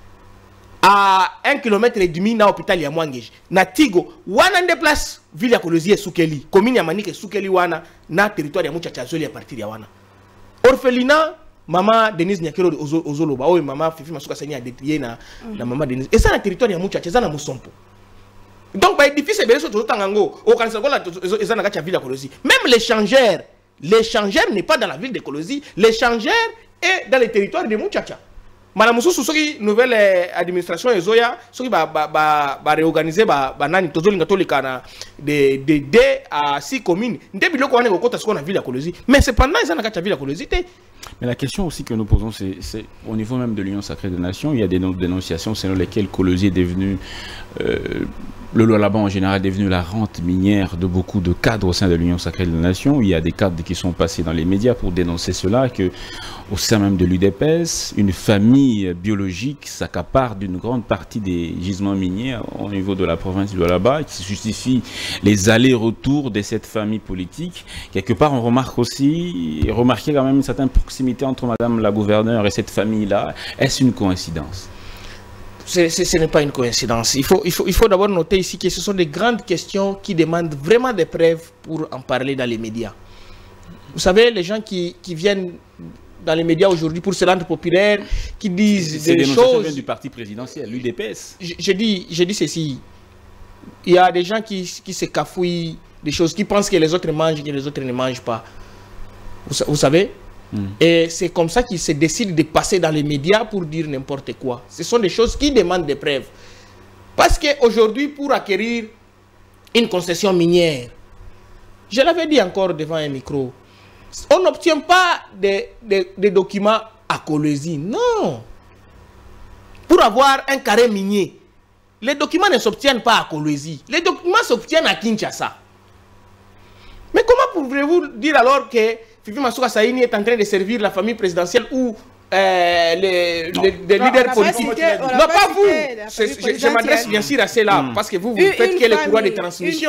À 1,5 km na hôpital ya Mwangej. Na Tigo, wana nde place ville ya Kolwezi et Soukeli, commune ya Manike Soukeli wana na territoire ya Mouchacha Zoli à partir ya wana. Orphelinat maman Denise Nyakero Ozoloba, oh maman Fifi Masuka Saini a détrié na maman Denise. Et ça na territoire ya Mouchacha, ça na Musompo. Donc bah difficile bien sûr tout tangango, au Kanisa Gola ça na gacha ville ya Kolwezi. Même l'échangeur n'est pas dans la ville de Kolwezi, l'échangeur est dans les territoires de Mouchacha. Madame Moussou, ce nouvelle administration Ezoya, ce qui va réorganiser banani tozolinga tolika de 2 à 6 communes. Ndebilo ko wana ko kota ce qu'on a vu la Kolwezi. Mais cependant ils en a kacha vu la Kolwezi. Mais la question aussi que nous posons, c'est au niveau même de l'Union Sacrée des Nations, il y a des dénonciations selon lesquelles Kolosi est devenu, le Lualaba en général est devenu la rente minière de beaucoup de cadres au sein de l'Union Sacrée des Nations. Il y a des cadres qui sont passés dans les médias pour dénoncer cela, que au sein même de l'UDPS, une famille biologique s'accapare d'une grande partie des gisements miniers au niveau de la province du Lualaba, qui justifie les allers-retours de cette famille politique. Quelque part, on remarque aussi, remarquer quand même une certaine proximité entre Madame la gouverneure et cette famille-là. Est-ce une coïncidence? Ce n'est pas une coïncidence. Il faut d'abord noter ici que ce sont des grandes questions qui demandent vraiment des preuves pour en parler dans les médias. Vous savez, les gens qui viennent dans les médias aujourd'hui pour se rendre populaire, qui disent des choses... viennent du parti présidentiel, l'UDPS. Je dis ceci. Il y a des gens qui se cafouillent des choses, qui pensent que les autres mangent et que les autres ne mangent pas. Vous savez? Et c'est comme ça qu'ils se décident de passer dans les médias pour dire n'importe quoi. Ce sont des choses qui demandent des preuves. Parce qu'aujourd'hui, pour acquérir une concession minière, je l'avais dit encore devant un micro, on n'obtient pas des documents à Kolosi. Non. Pour avoir un carré minier, les documents ne s'obtiennent pas à Kolosi. Les documents s'obtiennent à Kinshasa. Mais comment pouvez-vous dire alors que Fifi Masuka Saini est en train de servir la famille présidentielle ou les leaders politiques? Non, pas vous. Je m'adresse bien sûr à ceux-là, parce que vous faites que les courroies de transmission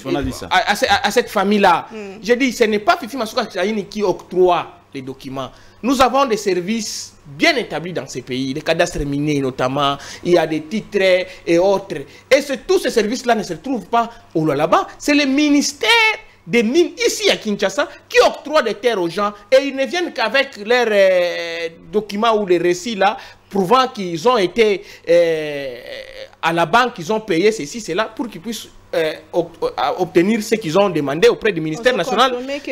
à cette famille-là. J'ai dit, ce n'est pas Fifi Masuka Saini qui octroie les documents. Nous avons des services bien établis dans ces pays, les cadastres miniers notamment, il y a des titres et autres. Et tous ces services-là ne se trouvent pas au Lualaba. C'est le ministère des mines ici à Kinshasa qui octroient des terres aux gens et ils ne viennent qu'avec leurs documents ou les récits là prouvant qu'ils ont été à la banque, ils ont payé ceci, cela pour qu'ils puissent obtenir ce qu'ils ont demandé auprès du ministère national.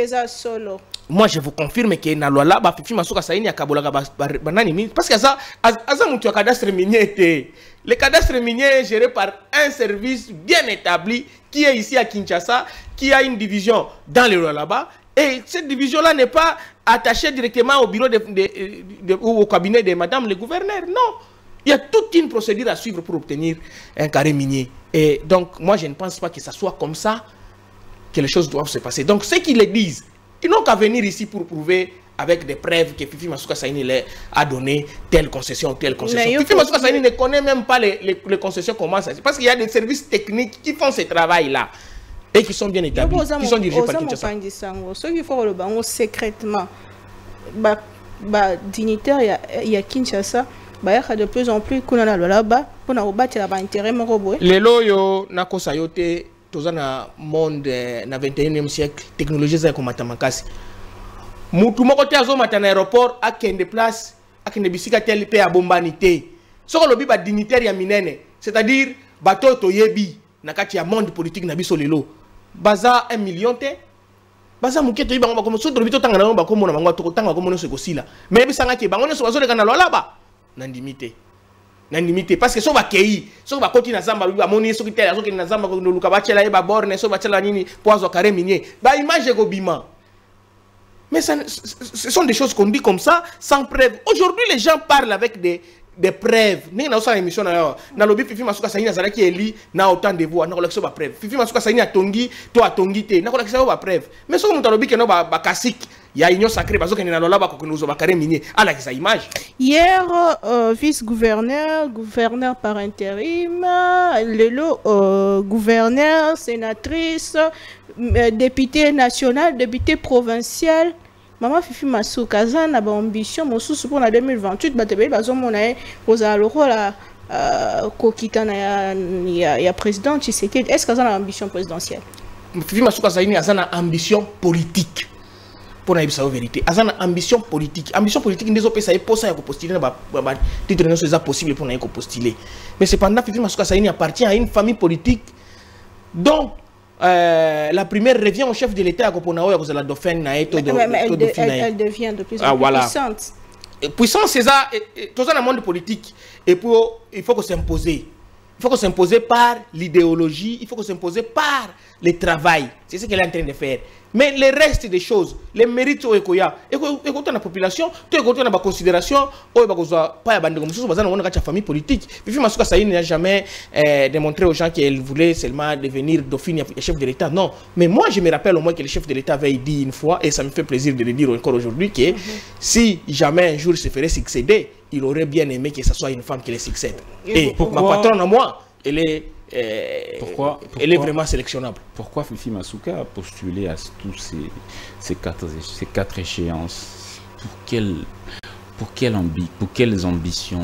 Moi je vous confirme que na loi ba Fifi Masuka Saini akabolaka banani mine parce que ça mutu cadastre minier. Le cadastre minier est géré par un service bien établi qui est ici à Kinshasa, qui a une division dans le Lualaba. Et cette division-là n'est pas attachée directement au bureau ou au cabinet de Madame le gouverneur. Non. Il y a toute une procédure à suivre pour obtenir un carré minier. Et donc, moi, je ne pense pas que ça soit comme ça que les choses doivent se passer. Donc, ceux qui le disent, ils n'ont qu'à venir ici pour prouver avec des preuves que Fifi Masuka Saini a donné telle concession ou telle concession. Fifi Masuka Saini ne connaît même pas les concessions, comment ça se passe. Parce qu'il y a des services techniques qui font ce travail-là et qui sont bien établis, qui sont dirigés par Kinshasa. Ce qu'il faut le bango secrètement, dignitaire il y a Kinshasa, il y a de plus en plus qu'on a là-bas pour nous battre l'intérêt moroboué. Les loyaux n'a pas sayoté dans le monde na 21e siècle, technologie ça comme matamakasi. Mutu moko te azo mata na aéroport akende place akende bisika tel pe a bombanité. Soko lobi ba dignitaire ya minene, c'est-à-dire bato toyebi na kati ya monde politique na biso lelo. Baza 1 million te. Baza muketo yi bango bakomo so drobi to tanga na bango bakomo na bango to tanga bakomo no se kosila. Mais bisanga ke bango no so bazo le kana lolaba. Nandimité. Nandimité parce que so ba kei, so ba koti na zamba ba moni so kitela so kina zamba ko luka ba chela e ba borne so ba chela nini poazo carré minier. Ba image go bima. Mais ce sont des choses qu'on dit comme ça, sans preuve. Aujourd'hui, les gens parlent avec des preuves. Nous avons une émission dans le lobby Fifi Masuka Saini a qui est li na autant de voix, na collection ba preuve. Fifi Masuka Saini a tongi, toi a tongi te, na collection ba preuve. Mais ce que nous lobby que no ba kasik, il y a union sacrée parce que na lola ba ko nous ba carré minier. Ala sa image. Hier vice-gouverneur, gouverneur par intérim, lelo gouverneur, sénatrice, député national, député provincial. Maman Fifi Masuka a une ambition pour 2028. Il y a président Tshisekedi. Est-ce qu'elle a une ambition présidentielle? Fifi Masuka a une ambition politique. Pour la vérité, elle a une ambition politique. Ambition politique, nous avons postuler c'est possible pour nous postuler. Mais cependant, Fifi Masuka appartient à une famille politique. Donc, la première revient au chef de l'État à Koponao, à cause de la dauphine. Elle devient de plus en plus puissante. Puissance, c'est ça. Tout ça dans le monde politique. Et pour, il faut qu'on s'impose. Il faut qu'on s'impose par l'idéologie, il faut qu'on s'impose par le travail. C'est ce qu'elle est en train de faire. Mais le reste des choses, les mérites au Ekoya, écoutez la population, tu écoutes la considération, pas la famille politique. Fifi Masuka Saïni n'a jamais démontré aux gens qu'elle voulait seulement devenir dauphine et chef de l'État. Non. Mais moi, je me rappelle au moins que le chef de l'État avait dit une fois, et ça me fait plaisir de le dire encore aujourd'hui, que si jamais un jour il se ferait succéder, il aurait bien aimé que ce soit une femme qui le succède. Et ma patronne à moi, elle est, elle est vraiment sélectionnable. Pourquoi Fifi Masuka a postulé à tous ces quatre échéances? Pour quelles ambitions?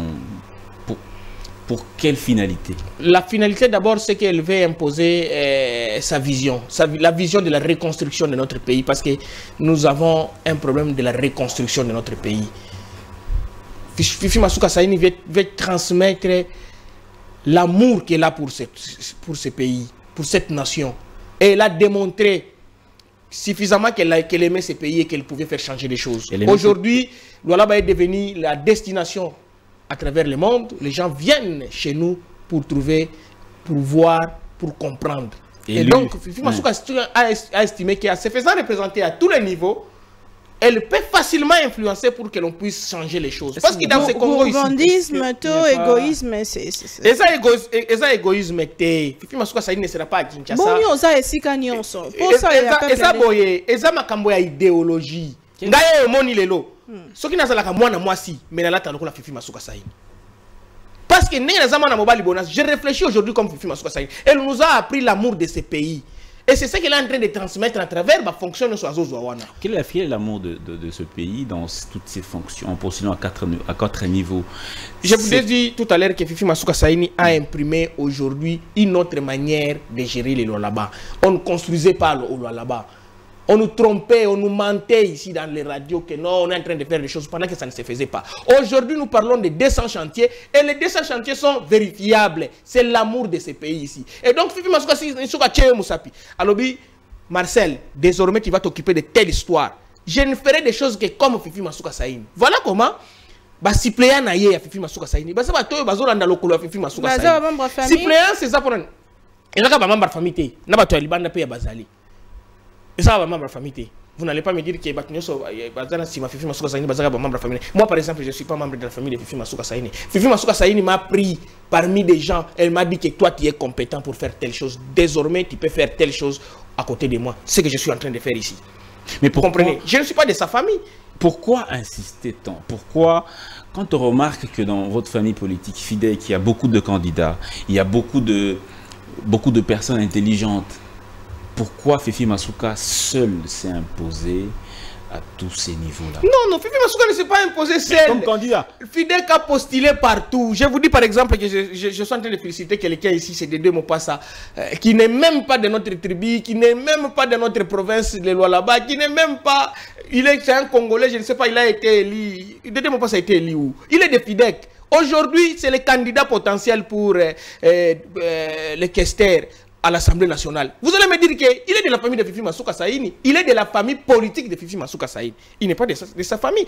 Pour quelle finalité? La finalité d'abord, c'est qu'elle veut imposer sa vision, la vision de la reconstruction de notre pays, parce que nous avons un problème de la reconstruction de notre pays. Fifi Masuka Saïni veut transmettre l'amour qu'elle a pour ce pays, pour cette nation. Et elle a démontré suffisamment qu'elle aimait ce pays et qu'elle pouvait faire changer les choses. Aujourd'hui, Lualaba est devenu la destination à travers le monde. Les gens viennent chez nous pour trouver, pour voir, pour comprendre. Et donc, Fifi Masuka a estimé qu'en se faisant représenter à tous les niveaux, elle peut facilement influencer pour que l'on puisse changer les choses. Parce que dans ce Congo ici... Gourmandisme, égoïsme, c'est... Et ça, égoïsme, Fifi Masuka Saïni ne sera pas à Kinshasa. Bon, on a ici quand on sort. Et ça, boye, et ça, ma camboya idéologie. Ngaye, moni lelo. Ce qui n'a pas la moi, moi, si, mais là, t'as le Fifi Masuka Saïni. Parce que je réfléchis aujourd'hui comme Fifi Masuka Saïni. Elle nous a appris l'amour de ce pays. Et c'est ça qu'elle est en train de transmettre à travers la fonction de Soazo-Zouawana. Quel est l'amour de ce pays dans toutes ses fonctions, en postulant à quatre niveaux? Je vous ai dit tout à l'heure que Fifi Masuka Saïni a imprimé aujourd'hui une autre manière de gérer les Lualaba. On ne construisait pas le Lualaba. On nous trompait, on nous mentait ici dans les radios que non, on est en train de faire des choses pendant que ça ne se faisait pas. Aujourd'hui, nous parlons de 200 chantiers et les 200 chantiers sont vérifiables. C'est l'amour de ces pays ici. Et donc, Fifi Masuka Saïni, alors, Marcel, désormais, tu vas t'occuper de telle histoire. Je ne ferai des choses que comme Fifi Masuka Saïni. Voilà comment. Suppléant à Fifi Masuka Saïni. Fifi Masuka Saïni. Suppléant, c'est ça pour un. Il n'y a pas de membre de famille. Il n'y a pas de membre de famille. Et ça va membre de famille. Vous n'allez pas me dire que Fifi Masuka Saïni est membre de la famille. Moi, par exemple, je ne suis pas membre de la famille de Fifi Masuka Saïni. Fifi Masuka Saïni m'a pris parmi des gens. Elle m'a dit que toi, tu es compétent pour faire telle chose. Désormais, tu peux faire telle chose à côté de moi. C'est ce que je suis en train de faire ici. Mais vous comprenez, je ne suis pas de sa famille. Pourquoi insister tant? Pourquoi, quand on remarque que dans votre famille politique fidèle, il y a beaucoup de candidats, il y a beaucoup de personnes intelligentes, pourquoi Fifi Masuka seul s'est imposé à tous ces niveaux-là? Non, Fifi Masuka ne s'est pas imposé seul. Comme candidat. Fidek a postulé partout. Je vous dis par exemple que je suis en train de féliciter quelqu'un ici, c'est Dédé Mopassa, qui n'est même pas de notre tribu, qui n'est même pas de notre province de Lualaba, qui n'est même pas... C'est un Congolais, je ne sais pas, il a été élu... Dédé Mopassa a été élu où? Il est de Fidek. Aujourd'hui, c'est le candidat potentiel pour les questeurs à l'Assemblée nationale. Vous allez me dire qu'il est de la famille de Fifi Masuka Saïni. Il est de la famille politique de Fifi Masuka Saïni. Il n'est pas de sa famille.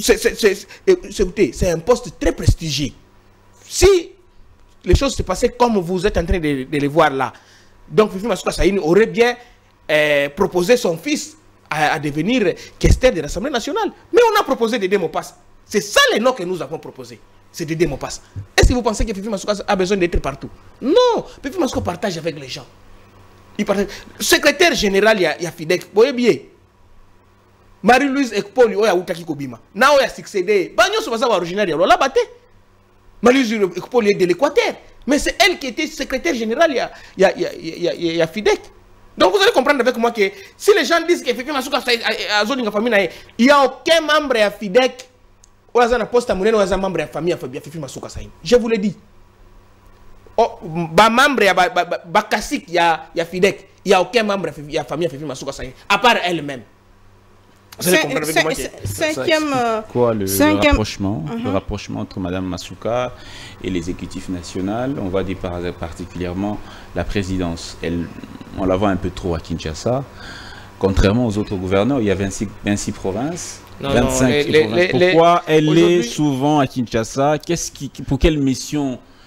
C'est un poste très prestigieux. Si les choses se passaient comme vous êtes en train de les voir là, donc Fifi Masuka Saïni aurait bien proposé son fils à devenir questeur de l'Assemblée nationale. Mais on a proposé Dédé Mopassa. C'est ça les noms que nous avons proposés. C'est Dédé Mopassa. Est-ce que vous pensez que Fifi Masuka a besoin d'être partout? Non, Fifi Masuka partage avec les gens. Il partage. Secrétaire général, il y a Fidek. Vous voyez bien. Marie-Louise Ekpoli, il y a Outaki Kobima. Now, il y a succédé. Bagno, c'est pas originaire, il y a batté. Marie-Louise Ekpoli est de l'Équateur. Mais c'est elle qui était secrétaire générale, il y a Fidek. Donc vous allez comprendre avec moi que si les gens disent que Fifi Masuka a zone de famille, il n'y a aucun membre à Fidek. Ou à un poste à mon membre de la famille Fifi Masuka Saïni. Je vous l'ai dit. Membre à Kassik, il y a Fidek. Il n'y a aucun membre de la famille Fifi Masuka Saïni, à part elle-même. Cinquième. Quoi le rapprochement, le rapprochement entre Mme Masuka et l'exécutif national, on va dire particulièrement la présidence. On la voit un peu trop à Kinshasa. Contrairement aux autres gouverneurs, il y a 26 provinces. 25 provinces. Pourquoi elle est souvent à Kinshasa? Pour quelle mission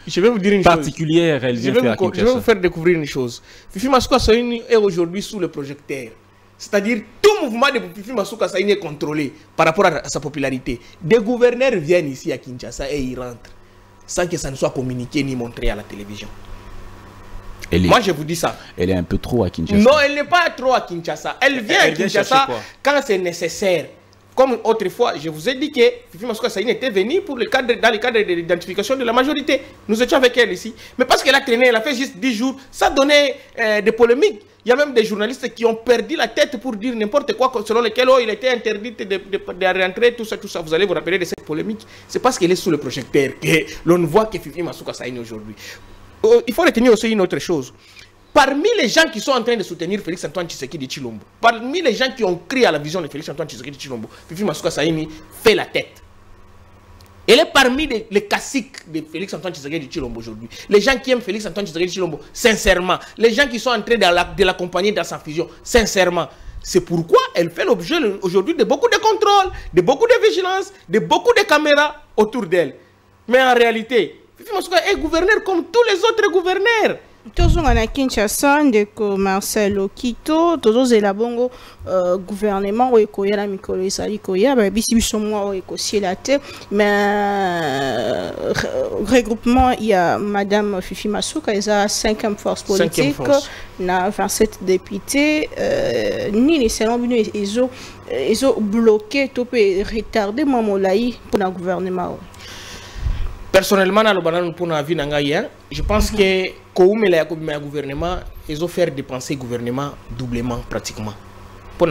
Je vais vous dire une particulière, elle vient faire à Kinshasa. Je vais vous faire découvrir une chose. Fifi Masuka Saini est aujourd'hui sous le projecteur. C'est-à-dire, tout mouvement de Fifi Masuka Saini est contrôlé par rapport à sa popularité. Des gouverneurs viennent ici à Kinshasa et ils rentrent sans que ça ne soit communiqué ni montré à la télévision. Moi, je vous dis ça. Elle est un peu trop à Kinshasa. Non, elle n'est pas trop à Kinshasa. Elle vient à Kinshasa quand c'est nécessaire. Comme autrefois, je vous ai dit que Fifi Masuka Saini était venue dans le cadre de l'identification de la majorité. Nous étions avec elle ici. Mais parce qu'elle a traîné, elle a fait juste 10 jours, ça donnait des polémiques. Il y a même des journalistes qui ont perdu la tête pour dire n'importe quoi, selon lesquels il était interdit de rentrer, tout ça, tout ça. Vous allez vous rappeler de cette polémique. C'est parce qu'elle est sous le projecteur que l'on voit que Fifi Masuka Saini aujourd'hui. Il faut retenir aussi une autre chose. Parmi les gens qui sont en train de soutenir Félix Antoine Tshisekedi de Tshilombo, parmi les gens qui ont crié à la vision de Félix Antoine Tshisekedi de Tshilombo, Fifi Masuka Saini fait la tête. Elle est parmi les caciques de Félix Antoine Tshisekedi de Tshilombo aujourd'hui. Les gens qui aiment Félix Antoine Tshisekedi de Tshilombo, sincèrement. Les gens qui sont en train de l'accompagner dans sa fusion, sincèrement. C'est pourquoi elle fait l'objet aujourd'hui de beaucoup de contrôles, de beaucoup de vigilance, de beaucoup de caméras autour d'elle. Mais en réalité, Fifi Masuka est gouverneur comme tous les autres gouverneurs. Tozo na Kinshasa ndeko Marcel Okito tozo zela bongo gouvernement o ekoya la mikolo isali koya ba bisi biso mwa o ekosiela te mais regroupement il y a madame Fifi Masuka eza 5e force politique na 27 députés ni les selon bino ezo bloqué to pe retarder mamolai pour le gouvernement. Personnellement, je pense que le gouvernement, ils ont fait dépenser le gouvernement doublement pratiquement. Pour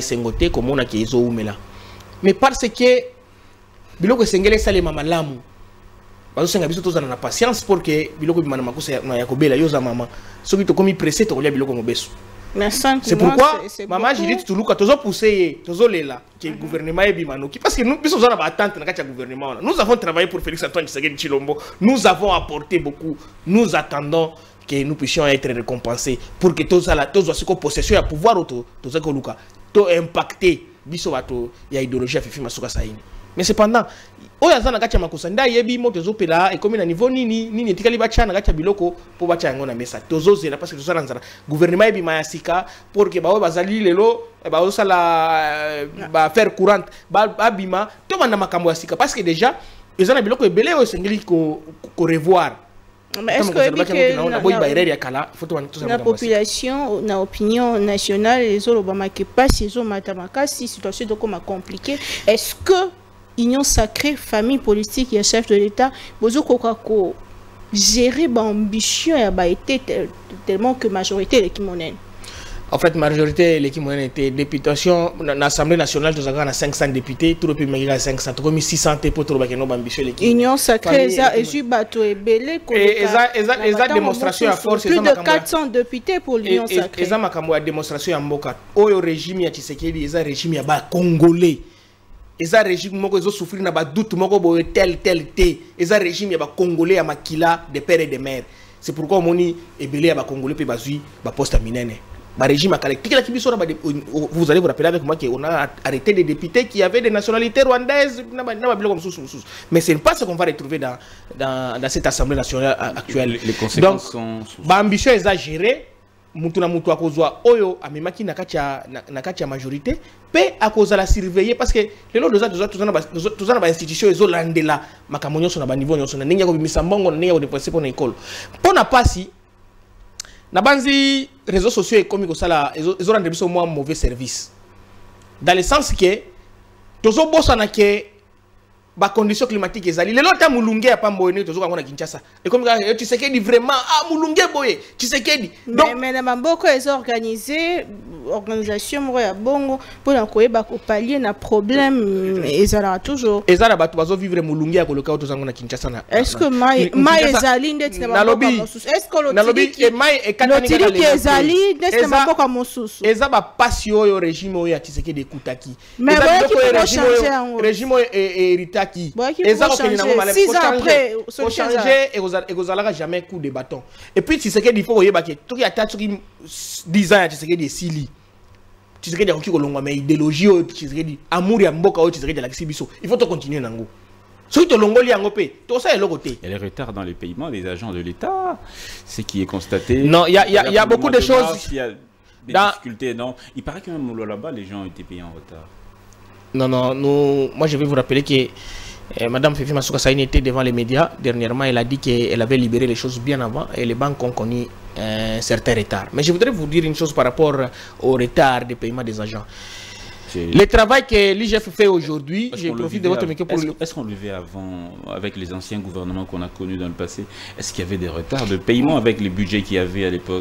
mais parce que biloko sengele sale mama lamu bazo senga biso tozana na patience pour que biloko bimana makusa na yakobela yoza mama soki to komi pressé to kolia biloko mobeso. C'est pourquoi maman Judith Tuluka tozo pousser tozo lela que le gouvernement est bimanoki parce que nous biso zana ba attente na kati ya gouvernement. Nous avons travaillé pour Félix Antoine Tshisekedi Tshilombo, nous avons apporté beaucoup, nous attendons que nous puissions être récompensés pour que tous la possession à pouvoir auto tous luka to impacter biso bato ya idéologie Fifi Masuka Saini. Mais cependant oya zana kati ya makosa nda yebi mo tozo pela et comme na niveau nini etikali ba chana kati ya biloko po ba chango na mesa tozo zela parce que tozo nzara gouvernement yebi mayasika pour que ba bazali lelo ba osala ba faire courante ba bima to banda makambo ya sika parce que déjà ezana biloko ebele o sengeli ko revoir. Mais est-ce que la population, la opinion nationale, les Obama qui passent, les Matamaka, si la situation est comme compliquée, est-ce que l'Union sacrée, famille politique et chef de l'État, vous avez géré l'ambition et tellement que majorité est qui monnaie? En fait, la majorité de l'équipe était députation dans l'Assemblée nationale, nous avons 500 députés, tout le pays a 500, tout le 600 pour tout le pays ambitieux. L'Union sacrée, et bateau et belé, et démonstration à force. Plus de 400 députés pour l'Union sacrée. Et ça, ma démonstration à Mboka. Au régime ya Tshisekedi, et ça régime ya ba congolais. Et ça régime moko ils ont souffert na ba doute moko bo tel. Et ça régime ya ba congolais ya makila de père et de mère. C'est pourquoi moni et belé ya ba congolais pe bazui ba poste à minene. Le régime a vous allez vous rappeler avec moi qu'on a arrêté des députés qui avaient des nationalités rwandaises. Mais ce n'est pas ce qu'on va retrouver dans cette Assemblée nationale actuelle. Les conséquences sont... L'ambition est exagérée. Mutuna mutu akozwa oyo amemaki na kati ya majorité pe akoza la surveiller parce que les lots de ba institution ezo landela makambo nyonso na ba niveau nyonso na ndenge ko bimisa mbongo na ndenge ko dépenser pour na école. Pona pasi na banzi réseaux sociaux et comme ça ils ont rendu biso moi mauvais service dans le sens que tozo bossa na ke ba conditions climatiques ezali lelo ta mulunge ya pambo ene tozo kango na Kinshasa et comme Tshisekedi vraiment mulunge boye Tshisekedi donc mais na maboko les organisation mo ya bongo pour na koyeba ko pallier na problème ezala toujours ezala bato bazo vivre mulunge ya koloka tozo kango na Kinshasa na est-ce que mai ezali ndetse na maboko mosusu est-ce que lotiki mai ekanika lotiki ezali ndetse na maboko mosusu eza ba passi oyo régime oyo ya Tshisekedi ekutaki mais régime hérita qui changer et vous allez jamais coup de bâton et puis tu sais qu'il faut voyer baquet tout qui attaque 10 ans tu sais qu'il est sili tu sais qu'il y a qui kolongwa mais idéologie tu sais qu'il amour ya mboka tu sais qu'il y a la kibiso il faut te continuer nango Il y a les retards dans les paiements des agents de l'État, ce qui est constaté. Non, il y a beaucoup de choses. Il y a des difficultés, non. Il paraît que même là-bas, les gens ont été payés en retard. Non, moi je vais vous rappeler que Madame Fifi Masuka Saini était devant les médias. Dernièrement, elle a dit qu'elle avait libéré les choses bien avant et les banques ont connu un certain retard. Mais je voudrais vous dire une chose par rapport au retard des paiements des agents. Le travail que l'IGF fait aujourd'hui, je profite de votre micro pour le... Est-ce qu'on le vivait avant, avec les anciens gouvernements qu'on a connus dans le passé? Est-ce qu'il y avait des retards de paiement avec les budgets qu'il y avait à l'époque?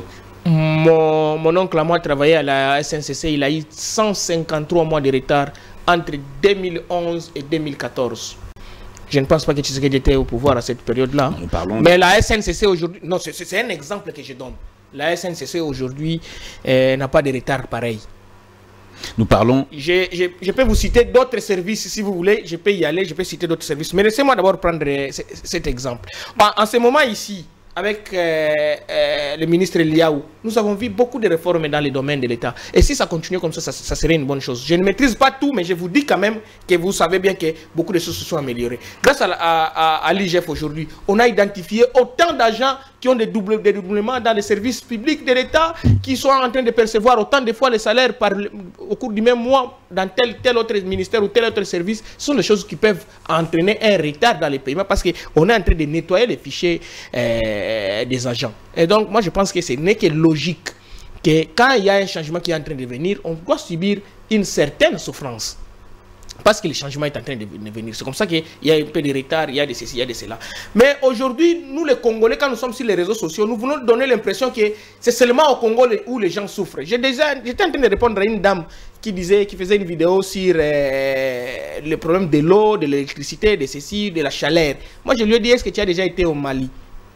Mon oncle à moi travaillait à la SNCC, il a eu 153 mois de retard entre 2011 et 2014. Je ne pense pas que Tshisekedi était au pouvoir à cette période-là. Mais la SNCC aujourd'hui... Non, c'est un exemple que je donne. La SNCC aujourd'hui n'a pas de retard pareil. Nous parlons... Je peux vous citer d'autres services si vous voulez. Je peux y aller, je peux citer d'autres services. Mais laissez-moi d'abord prendre cet exemple. En ce moment ici, avec le ministre Eliaou, nous avons vu beaucoup de réformes dans les domaines de l'État. Et si ça continue comme ça serait une bonne chose. Je ne maîtrise pas tout, mais je vous dis quand même que vous savez bien que beaucoup de choses se sont améliorées. Grâce à l'IGF aujourd'hui, on a identifié autant d'agents qui ont des doublements dans les services publics de l'État, qui sont en train de percevoir autant de fois les salaires au cours du même mois dans tel autre ministère ou tel autre service. Ce sont des choses qui peuvent entraîner un retard dans les paiements parce qu'on est en train de nettoyer les fichiers des agents. Et donc, moi, je pense que ce n'est que logique que quand il y a un changement qui est en train de venir, on doit subir une certaine souffrance. Parce que le changement est en train de venir. C'est comme ça qu'il y a un peu de retard, il y a de ceci, il y a de cela. Mais aujourd'hui, nous les Congolais, quand nous sommes sur les réseaux sociaux, nous voulons donner l'impression que c'est seulement au Congo où les gens souffrent. J'étais en train de répondre à une dame qui faisait une vidéo sur le problème de l'eau, de l'électricité, de ceci, de la chaleur. Moi, je lui ai dit, est-ce que tu as déjà été au Mali?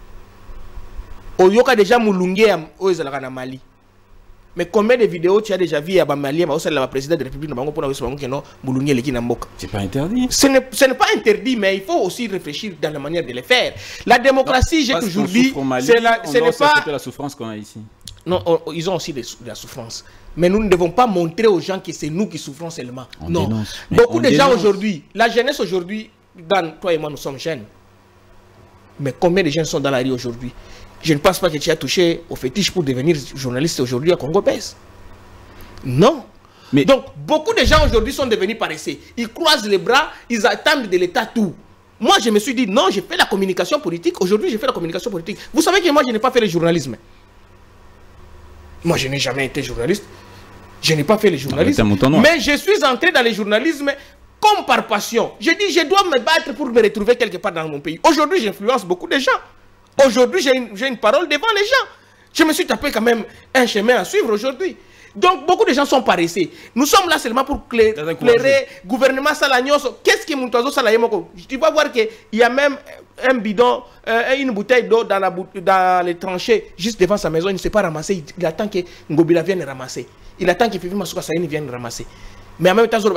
Au Yoka déjà Moulungé au Mali. Mais combien de vidéos tu as déjà vu à Mali, la présidente de la République, c'est pas interdit. Ce n'est pas interdit, mais il faut aussi réfléchir dans la manière de le faire. La démocratie, j'ai toujours dit, ce n'est pas la souffrance qu'on a ici. Non, ils ont aussi de la souffrance. Mais nous ne devons pas montrer aux gens que c'est nous qui souffrons seulement. Non. Beaucoup de gens aujourd'hui, la jeunesse aujourd'hui, toi et moi, nous sommes jeunes. Mais combien de jeunes sont dans la rue aujourd'hui? Je ne pense pas que tu as touché au fétiche pour devenir journaliste aujourd'hui à Congo-Pes. Non. Mais donc, beaucoup de gens aujourd'hui sont devenus paresseux. Ils croisent les bras, ils attendent de l'État tout. Moi, je me suis dit, non, j'ai fait la communication politique. Aujourd'hui, j'ai fait la communication politique. Vous savez que moi, je n'ai pas fait le journalisme. Moi, je n'ai jamais été journaliste. Je n'ai pas fait le journalisme. Mais je suis entré dans le journalisme comme par passion. Je dis, je dois me battre pour me retrouver quelque part dans mon pays. Aujourd'hui, j'influence beaucoup de gens. Aujourd'hui, j'ai une parole devant les gens. Je me suis tapé quand même un chemin à suivre aujourd'hui. Donc, beaucoup de gens sont paresseux. Nous sommes là seulement pour clairer gouvernement Salagnos. Qu'est-ce que Moutazo Salayemoko? Tu vas voir qu'il y a même un bidon, une bouteille d'eau dans les tranchées, juste devant sa maison. Il ne s'est pas ramassé. Il attend que Ngobila vienne ramasser. Il attend que Fifi Masuka Saini vienne ramasser. Mais en même temps,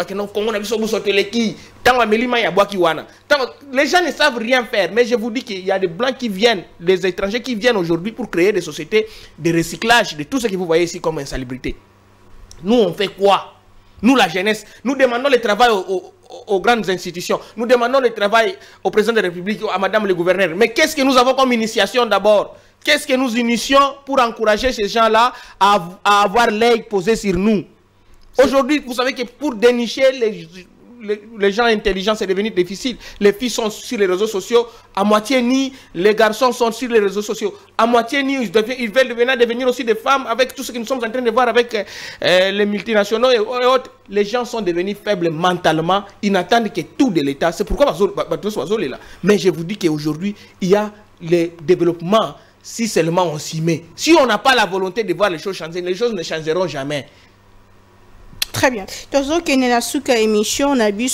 les gens ne savent rien faire. Mais je vous dis qu'il y a des blancs qui viennent, des étrangers qui viennent aujourd'hui pour créer des sociétés de recyclage de tout ce que vous voyez ici comme insalubrité. Nous, on fait quoi? Nous, la jeunesse, nous demandons le travail aux grandes institutions. Nous demandons le travail au président de la République, à madame le gouverneur. Mais qu'est-ce que nous avons comme initiation d'abord? Qu'est-ce que nous initions pour encourager ces gens-là à avoir l'œil posé sur nous? Aujourd'hui, vous savez que pour dénicher les gens intelligents, c'est devenu difficile. Les filles sont sur les réseaux sociaux, à moitié nus. Les garçons sont sur les réseaux sociaux, à moitié nus. Ils veulent devenir aussi des femmes avec tout ce que nous sommes en train de voir avec les multinationaux et autres. Les gens sont devenus faibles mentalement. Ils n'attendent que tout de l'État. C'est pourquoi Bazol est là. Mais je vous dis qu'aujourd'hui, il y a le développement si seulement on s'y met. Si on n'a pas la volonté de voir les choses changer, les choses ne changeront jamais. Très bien. Donc, il y a une émission, on a vu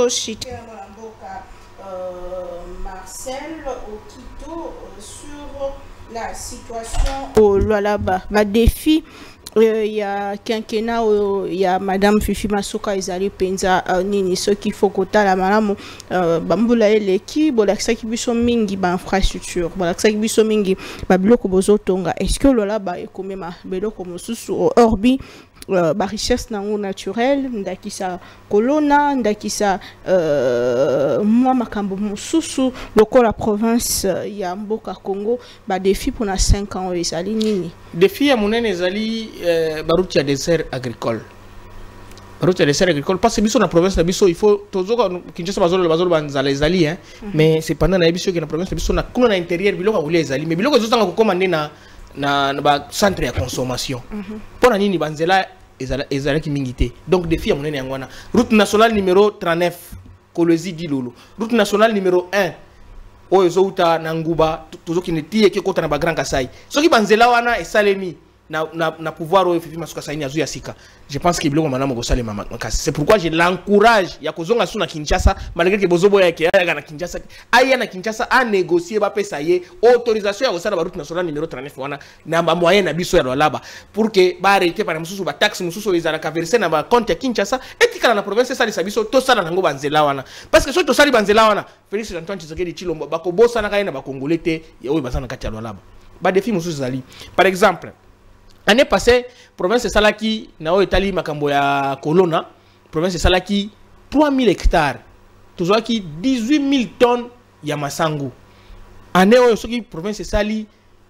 Marcel Okito sur la situation au Lualaba. Le défi, il y a quinquennat, il y a Madame Fifi Masuka Izali Penza Nini, ceux qui faut quota la madame Bambula Eleki, Bolaksa qui biso mingi ba infrastructure, Bolaksa qui biso mingi ba biloko bozo tonga. Est-ce que Lualaba est quand même beloko mosusu orbi ba richesse nango naturelle ndakisa kolona ndakisa moi makambo mususu lokola province ya mboka Congo ba défi pour na 5 ans ezali nini défi ya monene ezali baruti ya désert agricole baruti ya désert agricole parce que biso na province na biso il faut tozoka Kinshasa bazolo banzala ezali hein mais c'est pendant na biso que na province na biso na kuna na intérieur biloko kulia ezali mais biloko ezotanga ko commander na ba centre ya consommation pona nini banzela ezalaki mingi te donc défi ya monene yango wana route nationale numéro 39 Kolwezi Dilolo route nationale numéro 1 oyo ezouta na nguba tozokende tie ke kota na ba Grand Kasai soki banzela wana esalemi na pouvoir oyo Fifi Masuka Saini azu ya sika je pense que biloko manamo ko salema makasi c'est pourquoi je l'encourage ya kozonga suna Kinshasa malgré que bozobo ya ke ya na Kinshasa aya na Kinshasa a négocier ba pesa ye autorisation ya kosala ba route nationale numéro 39 wana na ba moyen na biso ya lolaba pour que ba arrêter par mususu ba taxe mususu ezala ka verser na ba compte ya Kinshasa etikala na province sali sabiso to sala nango banzela wana parce que so to sali banzela wana Félix Antoine Tshisekedi Tshilombo bako bosa na kaina ba congolais te ya oyo bazana kati ya lolaba ba défi mususu zali par exemple année passée, province de Salaki, na Etali makambo ya Kolona, province de Salaki, 3000 hectares. Toujours qui 18 000 tonnes ya masangu. Année où soki province de Sali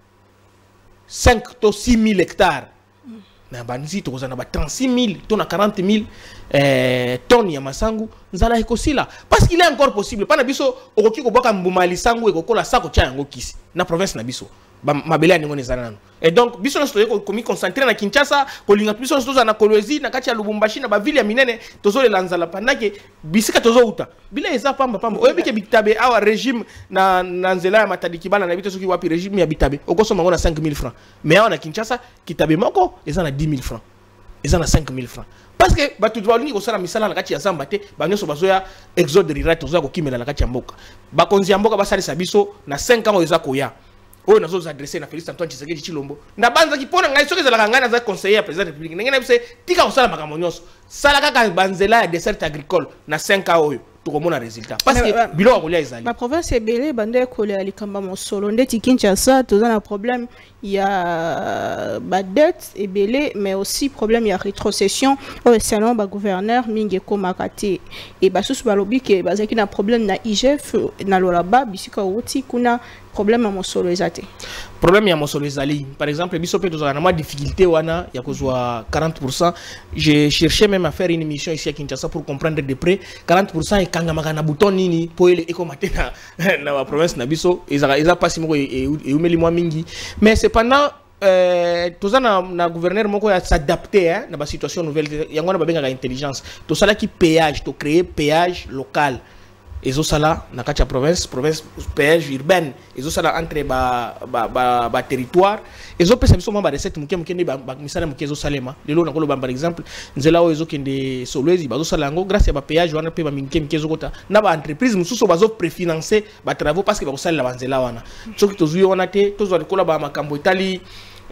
5 to 6 000 hectares. Na banzi to na 36 000 tonnes à 40 000 tonnes ya masangu nzala ekosila parce qu'il est encore possible pas na biso okoki ko boka mbuma lisangu ekokola sako cha yango kisi na province na biso mabele ya ngone zana nano et donc biso nso ko komi concentrer na Kinshasa ko linga biso nso na Kolwezi na kati ya Lubumbashi na ba ville ya minene tozo le lanzala pandake bisika tozo uta bila eza pamba oyebike bitabe awa régime na nzela ya matadiki bana na bito soki wapi régime ya bitabe okosoma ngona 5000 francs mais awa na Kinshasa kitabe moko eza na 10 000 francs eza na 5 000 francs parce que batu balingi ko sala misala na kati ya zamba te banyoso bazoya exode rural tozo ko kimela na kati ya mboka bakonzi ya mboka basalisa biso na 5 ans eza koya oyo nazo adresser na Félix Antoine Tshisekedi Tshilombo na banza kipona ngai soki ezalaka ngai naza conseiller ya président de la République ngena bise tika ko sala makambo nyonso sala kaka banzela ya dessert agricole na 5 ans oyo tukomona résultat parce que biloko kolia ezali ma province ebele bande kolia likamba mosolo ndeti Kinshasa toza na problème ya ba dette ebele mais aussi problème ya rétrocession au salon ba gouverneur mingi komakati et ba susu balobi ke bazaki na problème na IGF na lolaba bisika oti kuna problème ya mosolo ezate problème ya mosolo ezali par exemple biso pe toza na ma difficulté wana ya kozwa 40%. J'ai cherché même à faire une émission ici à Kinshasa pour comprendre de près 40% et kanga makana bouton nini pour ele ekomate na la province na biso eza pasi moko e umeli mwa mingi mais cependant toza na gouverneur moko ya s'adapter hein na ba situation nouvelle yango na babenga intelligence to sala ki péage to créer péage local ezo sala na kati ya province péage urbaine ezo sala entre ba territoire ezo pesa biso mamba recette muke ne ba misala muke ezo salema lelo na koloba par exemple nzela o ezo kende Solwezi bazo sala yango grâce à ba péage wana pe ba minke ezo kota na ba entreprise mususu bazo préfinancer ba travaux parce que ba kosala ba nzela wana soki tozuye wana te tozo likola ba makambo etali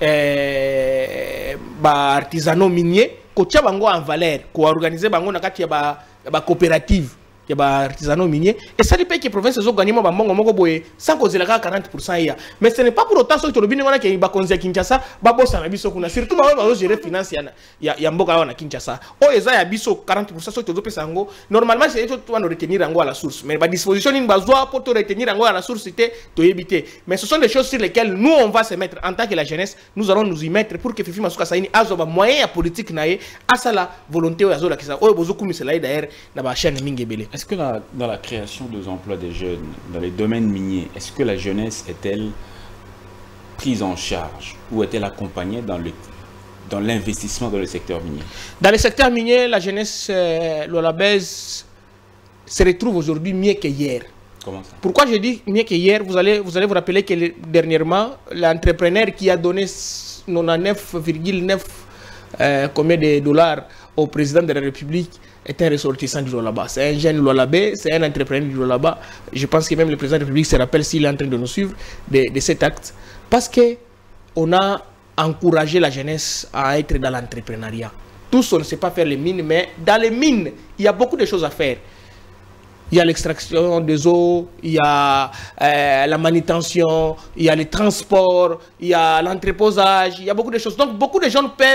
ba artisanaux minier ko tia bango en valeur ko organiser bango na kati ya ba coopérative ya ba artisanaux miniers et ça dépend que province zo gagner ba mbongo moko boye sans causer la 40% ya mais ce n'est pas pour autant so to lobini wana ke ba konzi ya Kinshasa ba bossa na biso kuna surtout ba gérer finance ya mboka wana Kinshasa o eza ya biso 40% so to zo pesa ngo normalement c'est to wana retenir ngo à la source mais ba disposition ni bazwa pour to retenir ngo à la source c'était to éviter mais ce sont des choses sur lesquelles nous on va se mettre en tant que la jeunesse nous allons nous y mettre pour que Fifi Masuka Saini azoba moyen ya politique nae asala volonté o yazo la kisa o bozo kumisela d'ailleurs na ba chaîne mingebele. Est-ce que dans la création des emplois des jeunes, dans les domaines miniers, est-ce que la jeunesse est-elle prise en charge ou est-elle accompagnée dans l'investissement dans le secteur minier? Dans le secteur minier, la jeunesse lolabaise se retrouve aujourd'hui mieux qu'hier. Comment ça? Pourquoi je dis mieux qu'hier? Vous allez vous rappeler que dernièrement, l'entrepreneur qui a donné 99,9 combien de dollars au président de la République est un ressortissant du Lolaba. C'est un jeune Lolabé, c'est un entrepreneur du Lolaba. Je pense que même le président de la République se rappelle s'il est en train de nous suivre de cet acte. Parce qu'on a encouragé la jeunesse à être dans l'entrepreneuriat. Tous, on ne sait pas faire les mines, mais dans les mines, il y a beaucoup de choses à faire. Il y a l'extraction des eaux, il y a la manutention, il y a le transport, il y a l'entreposage, il y a beaucoup de choses. Donc beaucoup de gens peuvent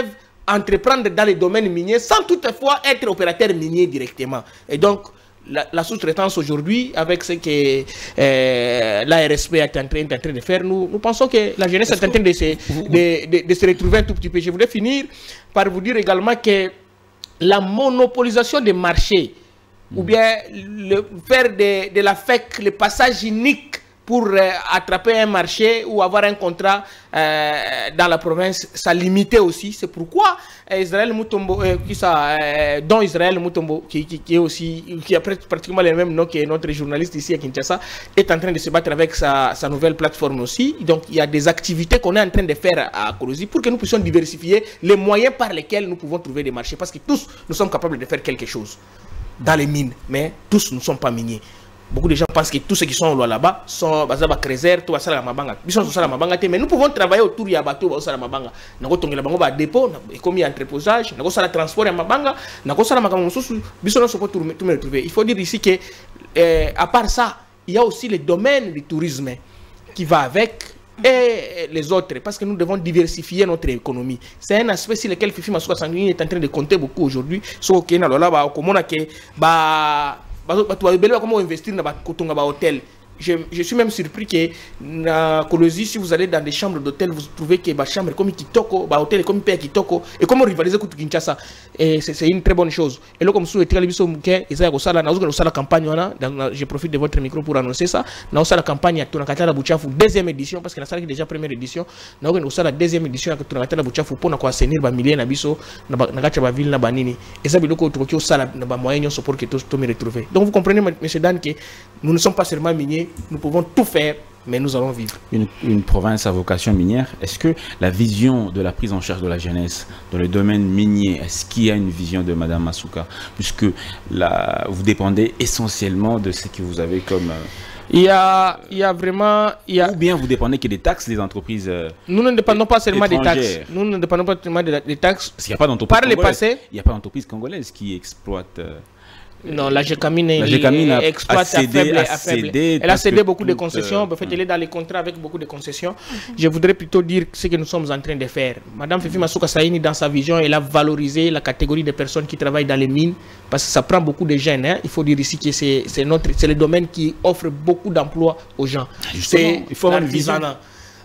entreprendre dans les domaines miniers sans toutefois être opérateur minier directement. Et donc, la sous-traitance aujourd'hui, avec ce que l'ARSP est en train de faire, nous pensons que la jeunesse est en train de se retrouver un tout petit peu. Je voudrais finir par vous dire également que la monopolisation des marchés, ou bien faire de la FEC le passage unique pour attraper un marché ou avoir un contrat dans la province, ça limitait aussi. C'est pourquoi Israël Mutombo, dont Israël Mutombo, qui a pratiquement le même nom que notre journaliste ici à Kinshasa, est en train de se battre avec sa nouvelle plateforme aussi. Donc il y a des activités qu'on est en train de faire à Kolosi pour que nous puissions diversifier les moyens par lesquels nous pouvons trouver des marchés. Parce que tous, nous sommes capables de faire quelque chose dans les mines, mais tous ne sont pas miniers. Beaucoup de gens pensent que tous ceux qui sont là-bas sont mais nous pouvons travailler autour de bateau nous avons dépôt, comme entreposage, nous avons transport il faut dire ici que à part ça, il y a aussi le domaine du tourisme qui va avec et les autres, parce que nous devons diversifier notre économie. C'est un aspect sur lequel Fifi Masuka Sangini est en train de compter beaucoup aujourd'hui. Comment investir dans un hôtel. Je suis même surpris que dans Kolosi, si vous allez dans des chambres d'hôtel, vous trouvez que la chambre est comme Kitoko, l'hôtel est comme Kitoko, et comment rivaliser avec Kinshasa. Et c'est une très bonne chose. Et là, comme si vous êtes la campagne, je profite de votre micro pour annoncer ça. Nous avons la campagne à Buchafu, deuxième édition, parce que la salle est déjà première édition. Nous avons la deuxième édition à Buchafu pour assainir les milliers de la ville de Banini. Et ça, c'est un moyen pour que tous me retrouver. Donc vous comprenez, M. Dan, que nous ne sommes pas seulement miniers. Nous pouvons tout faire, mais nous allons vivre. Une province à vocation minière, est-ce que la vision de la prise en charge de la jeunesse dans le domaine minier, est-ce qu'il y a une vision de Mme Masuka? Puisque là, vous dépendez essentiellement de ce que vous avez comme... Il y a vraiment... Ou bien vous dépendez que des taxes des entreprises nous ne dépendons pas seulement des taxes. Nous ne dépendons pas seulement des taxes. Parce qu'il n'y a pas d'entreprise congolaise. Il n'y a pas d'entreprise congolaise qui exploite... Non, la GECAMINE exploite à faible. Elle a cédé beaucoup de concessions. En fait, elle est dans les contrats avec beaucoup de concessions. Je voudrais plutôt dire ce que nous sommes en train de faire. Madame Fifi Masuka Saini, dans sa vision, elle a valorisé la catégorie de personnes qui travaillent dans les mines parce que ça prend beaucoup de jeunes. Hein. Il faut dire ici que c'est le domaine qui offre beaucoup d'emplois aux gens. C'est l'artisanat.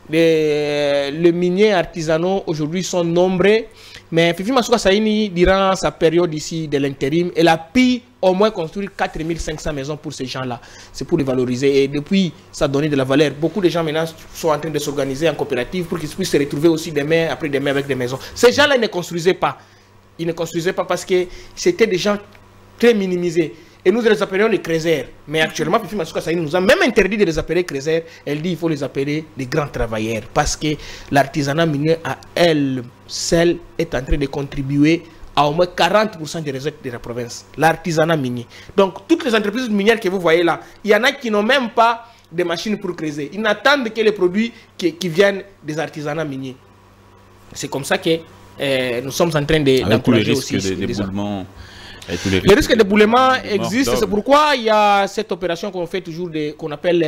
Les miniers artisanaux aujourd'hui sont nombreux. Mais Fifi Masuka Saini, durant sa période ici de l'intérim, elle a pu au moins construire 4500 maisons pour ces gens-là. C'est pour les valoriser. Et depuis, ça a donné de la valeur. Beaucoup de gens maintenant sont en train de s'organiser en coopérative pour qu'ils puissent se retrouver aussi demain après demain avec des maisons. Ces gens-là, ils ne construisaient pas. Ils ne construisaient pas parce que c'était des gens très minimisés. Et nous les appelions les crésers. Mais actuellement, Fifi Masuka Saini nous a même interdit de les appeler crésers. Elle dit qu'il faut les appeler des grands travailleurs. Parce que l'artisanat minier à elle seule est en train de contribuer à au moins 40% des recettes de la province. L'artisanat minier. Donc, toutes les entreprises minières que vous voyez là, il y en a qui n'ont même pas de machines pour creuser. Ils n'attendent que les produits qui viennent des artisanats miniers. C'est comme ça que nous sommes en train d'encourager aussi des éboulements. Les risques d'éboulement existent, c'est pourquoi il y a cette opération qu'on fait toujours, qu'on appelle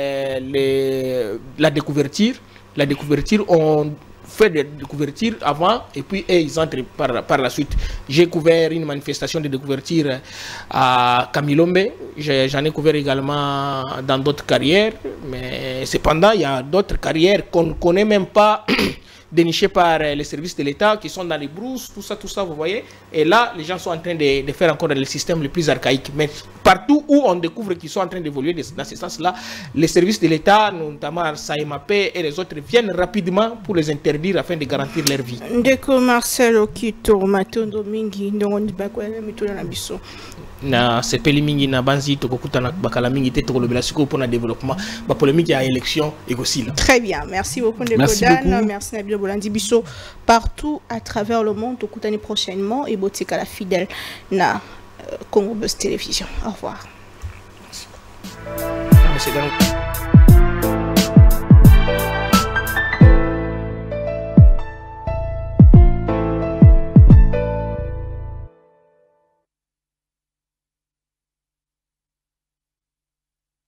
la découverture. La découverture, on fait des découvertures avant et puis ils entrent par la suite. J'ai couvert une manifestation de découverture à Kamilombe, j'en ai couvert également dans d'autres carrières, mais cependant il y a d'autres carrières qu'on ne connaît même pas dénichés par les services de l'État qui sont dans les brousses, tout ça, vous voyez. Et là, les gens sont en train de faire encore le système le plus archaïque. Mais partout où on découvre qu'ils sont en train d'évoluer dans ce sens-là, les services de l'État, notamment SAEMAP et les autres, viennent rapidement pour les interdire afin de garantir leur vie. Ndeko Marcel Okito, Matondo Mingi, Ndongo Bakwele, Mitola Nabiso. Na sepeli mingi na banzi tokokuta na bakala mingi te tokolobela siko pour le développement ba polémique à élection et aussi là. Très bien, merci beaucoup Ndeko Dan, merci Nabilo Bolandi Biso partout à travers le monde tokutani prochainement et botika la fidèle na Congo Buzz Télévision. Au revoir. Merci.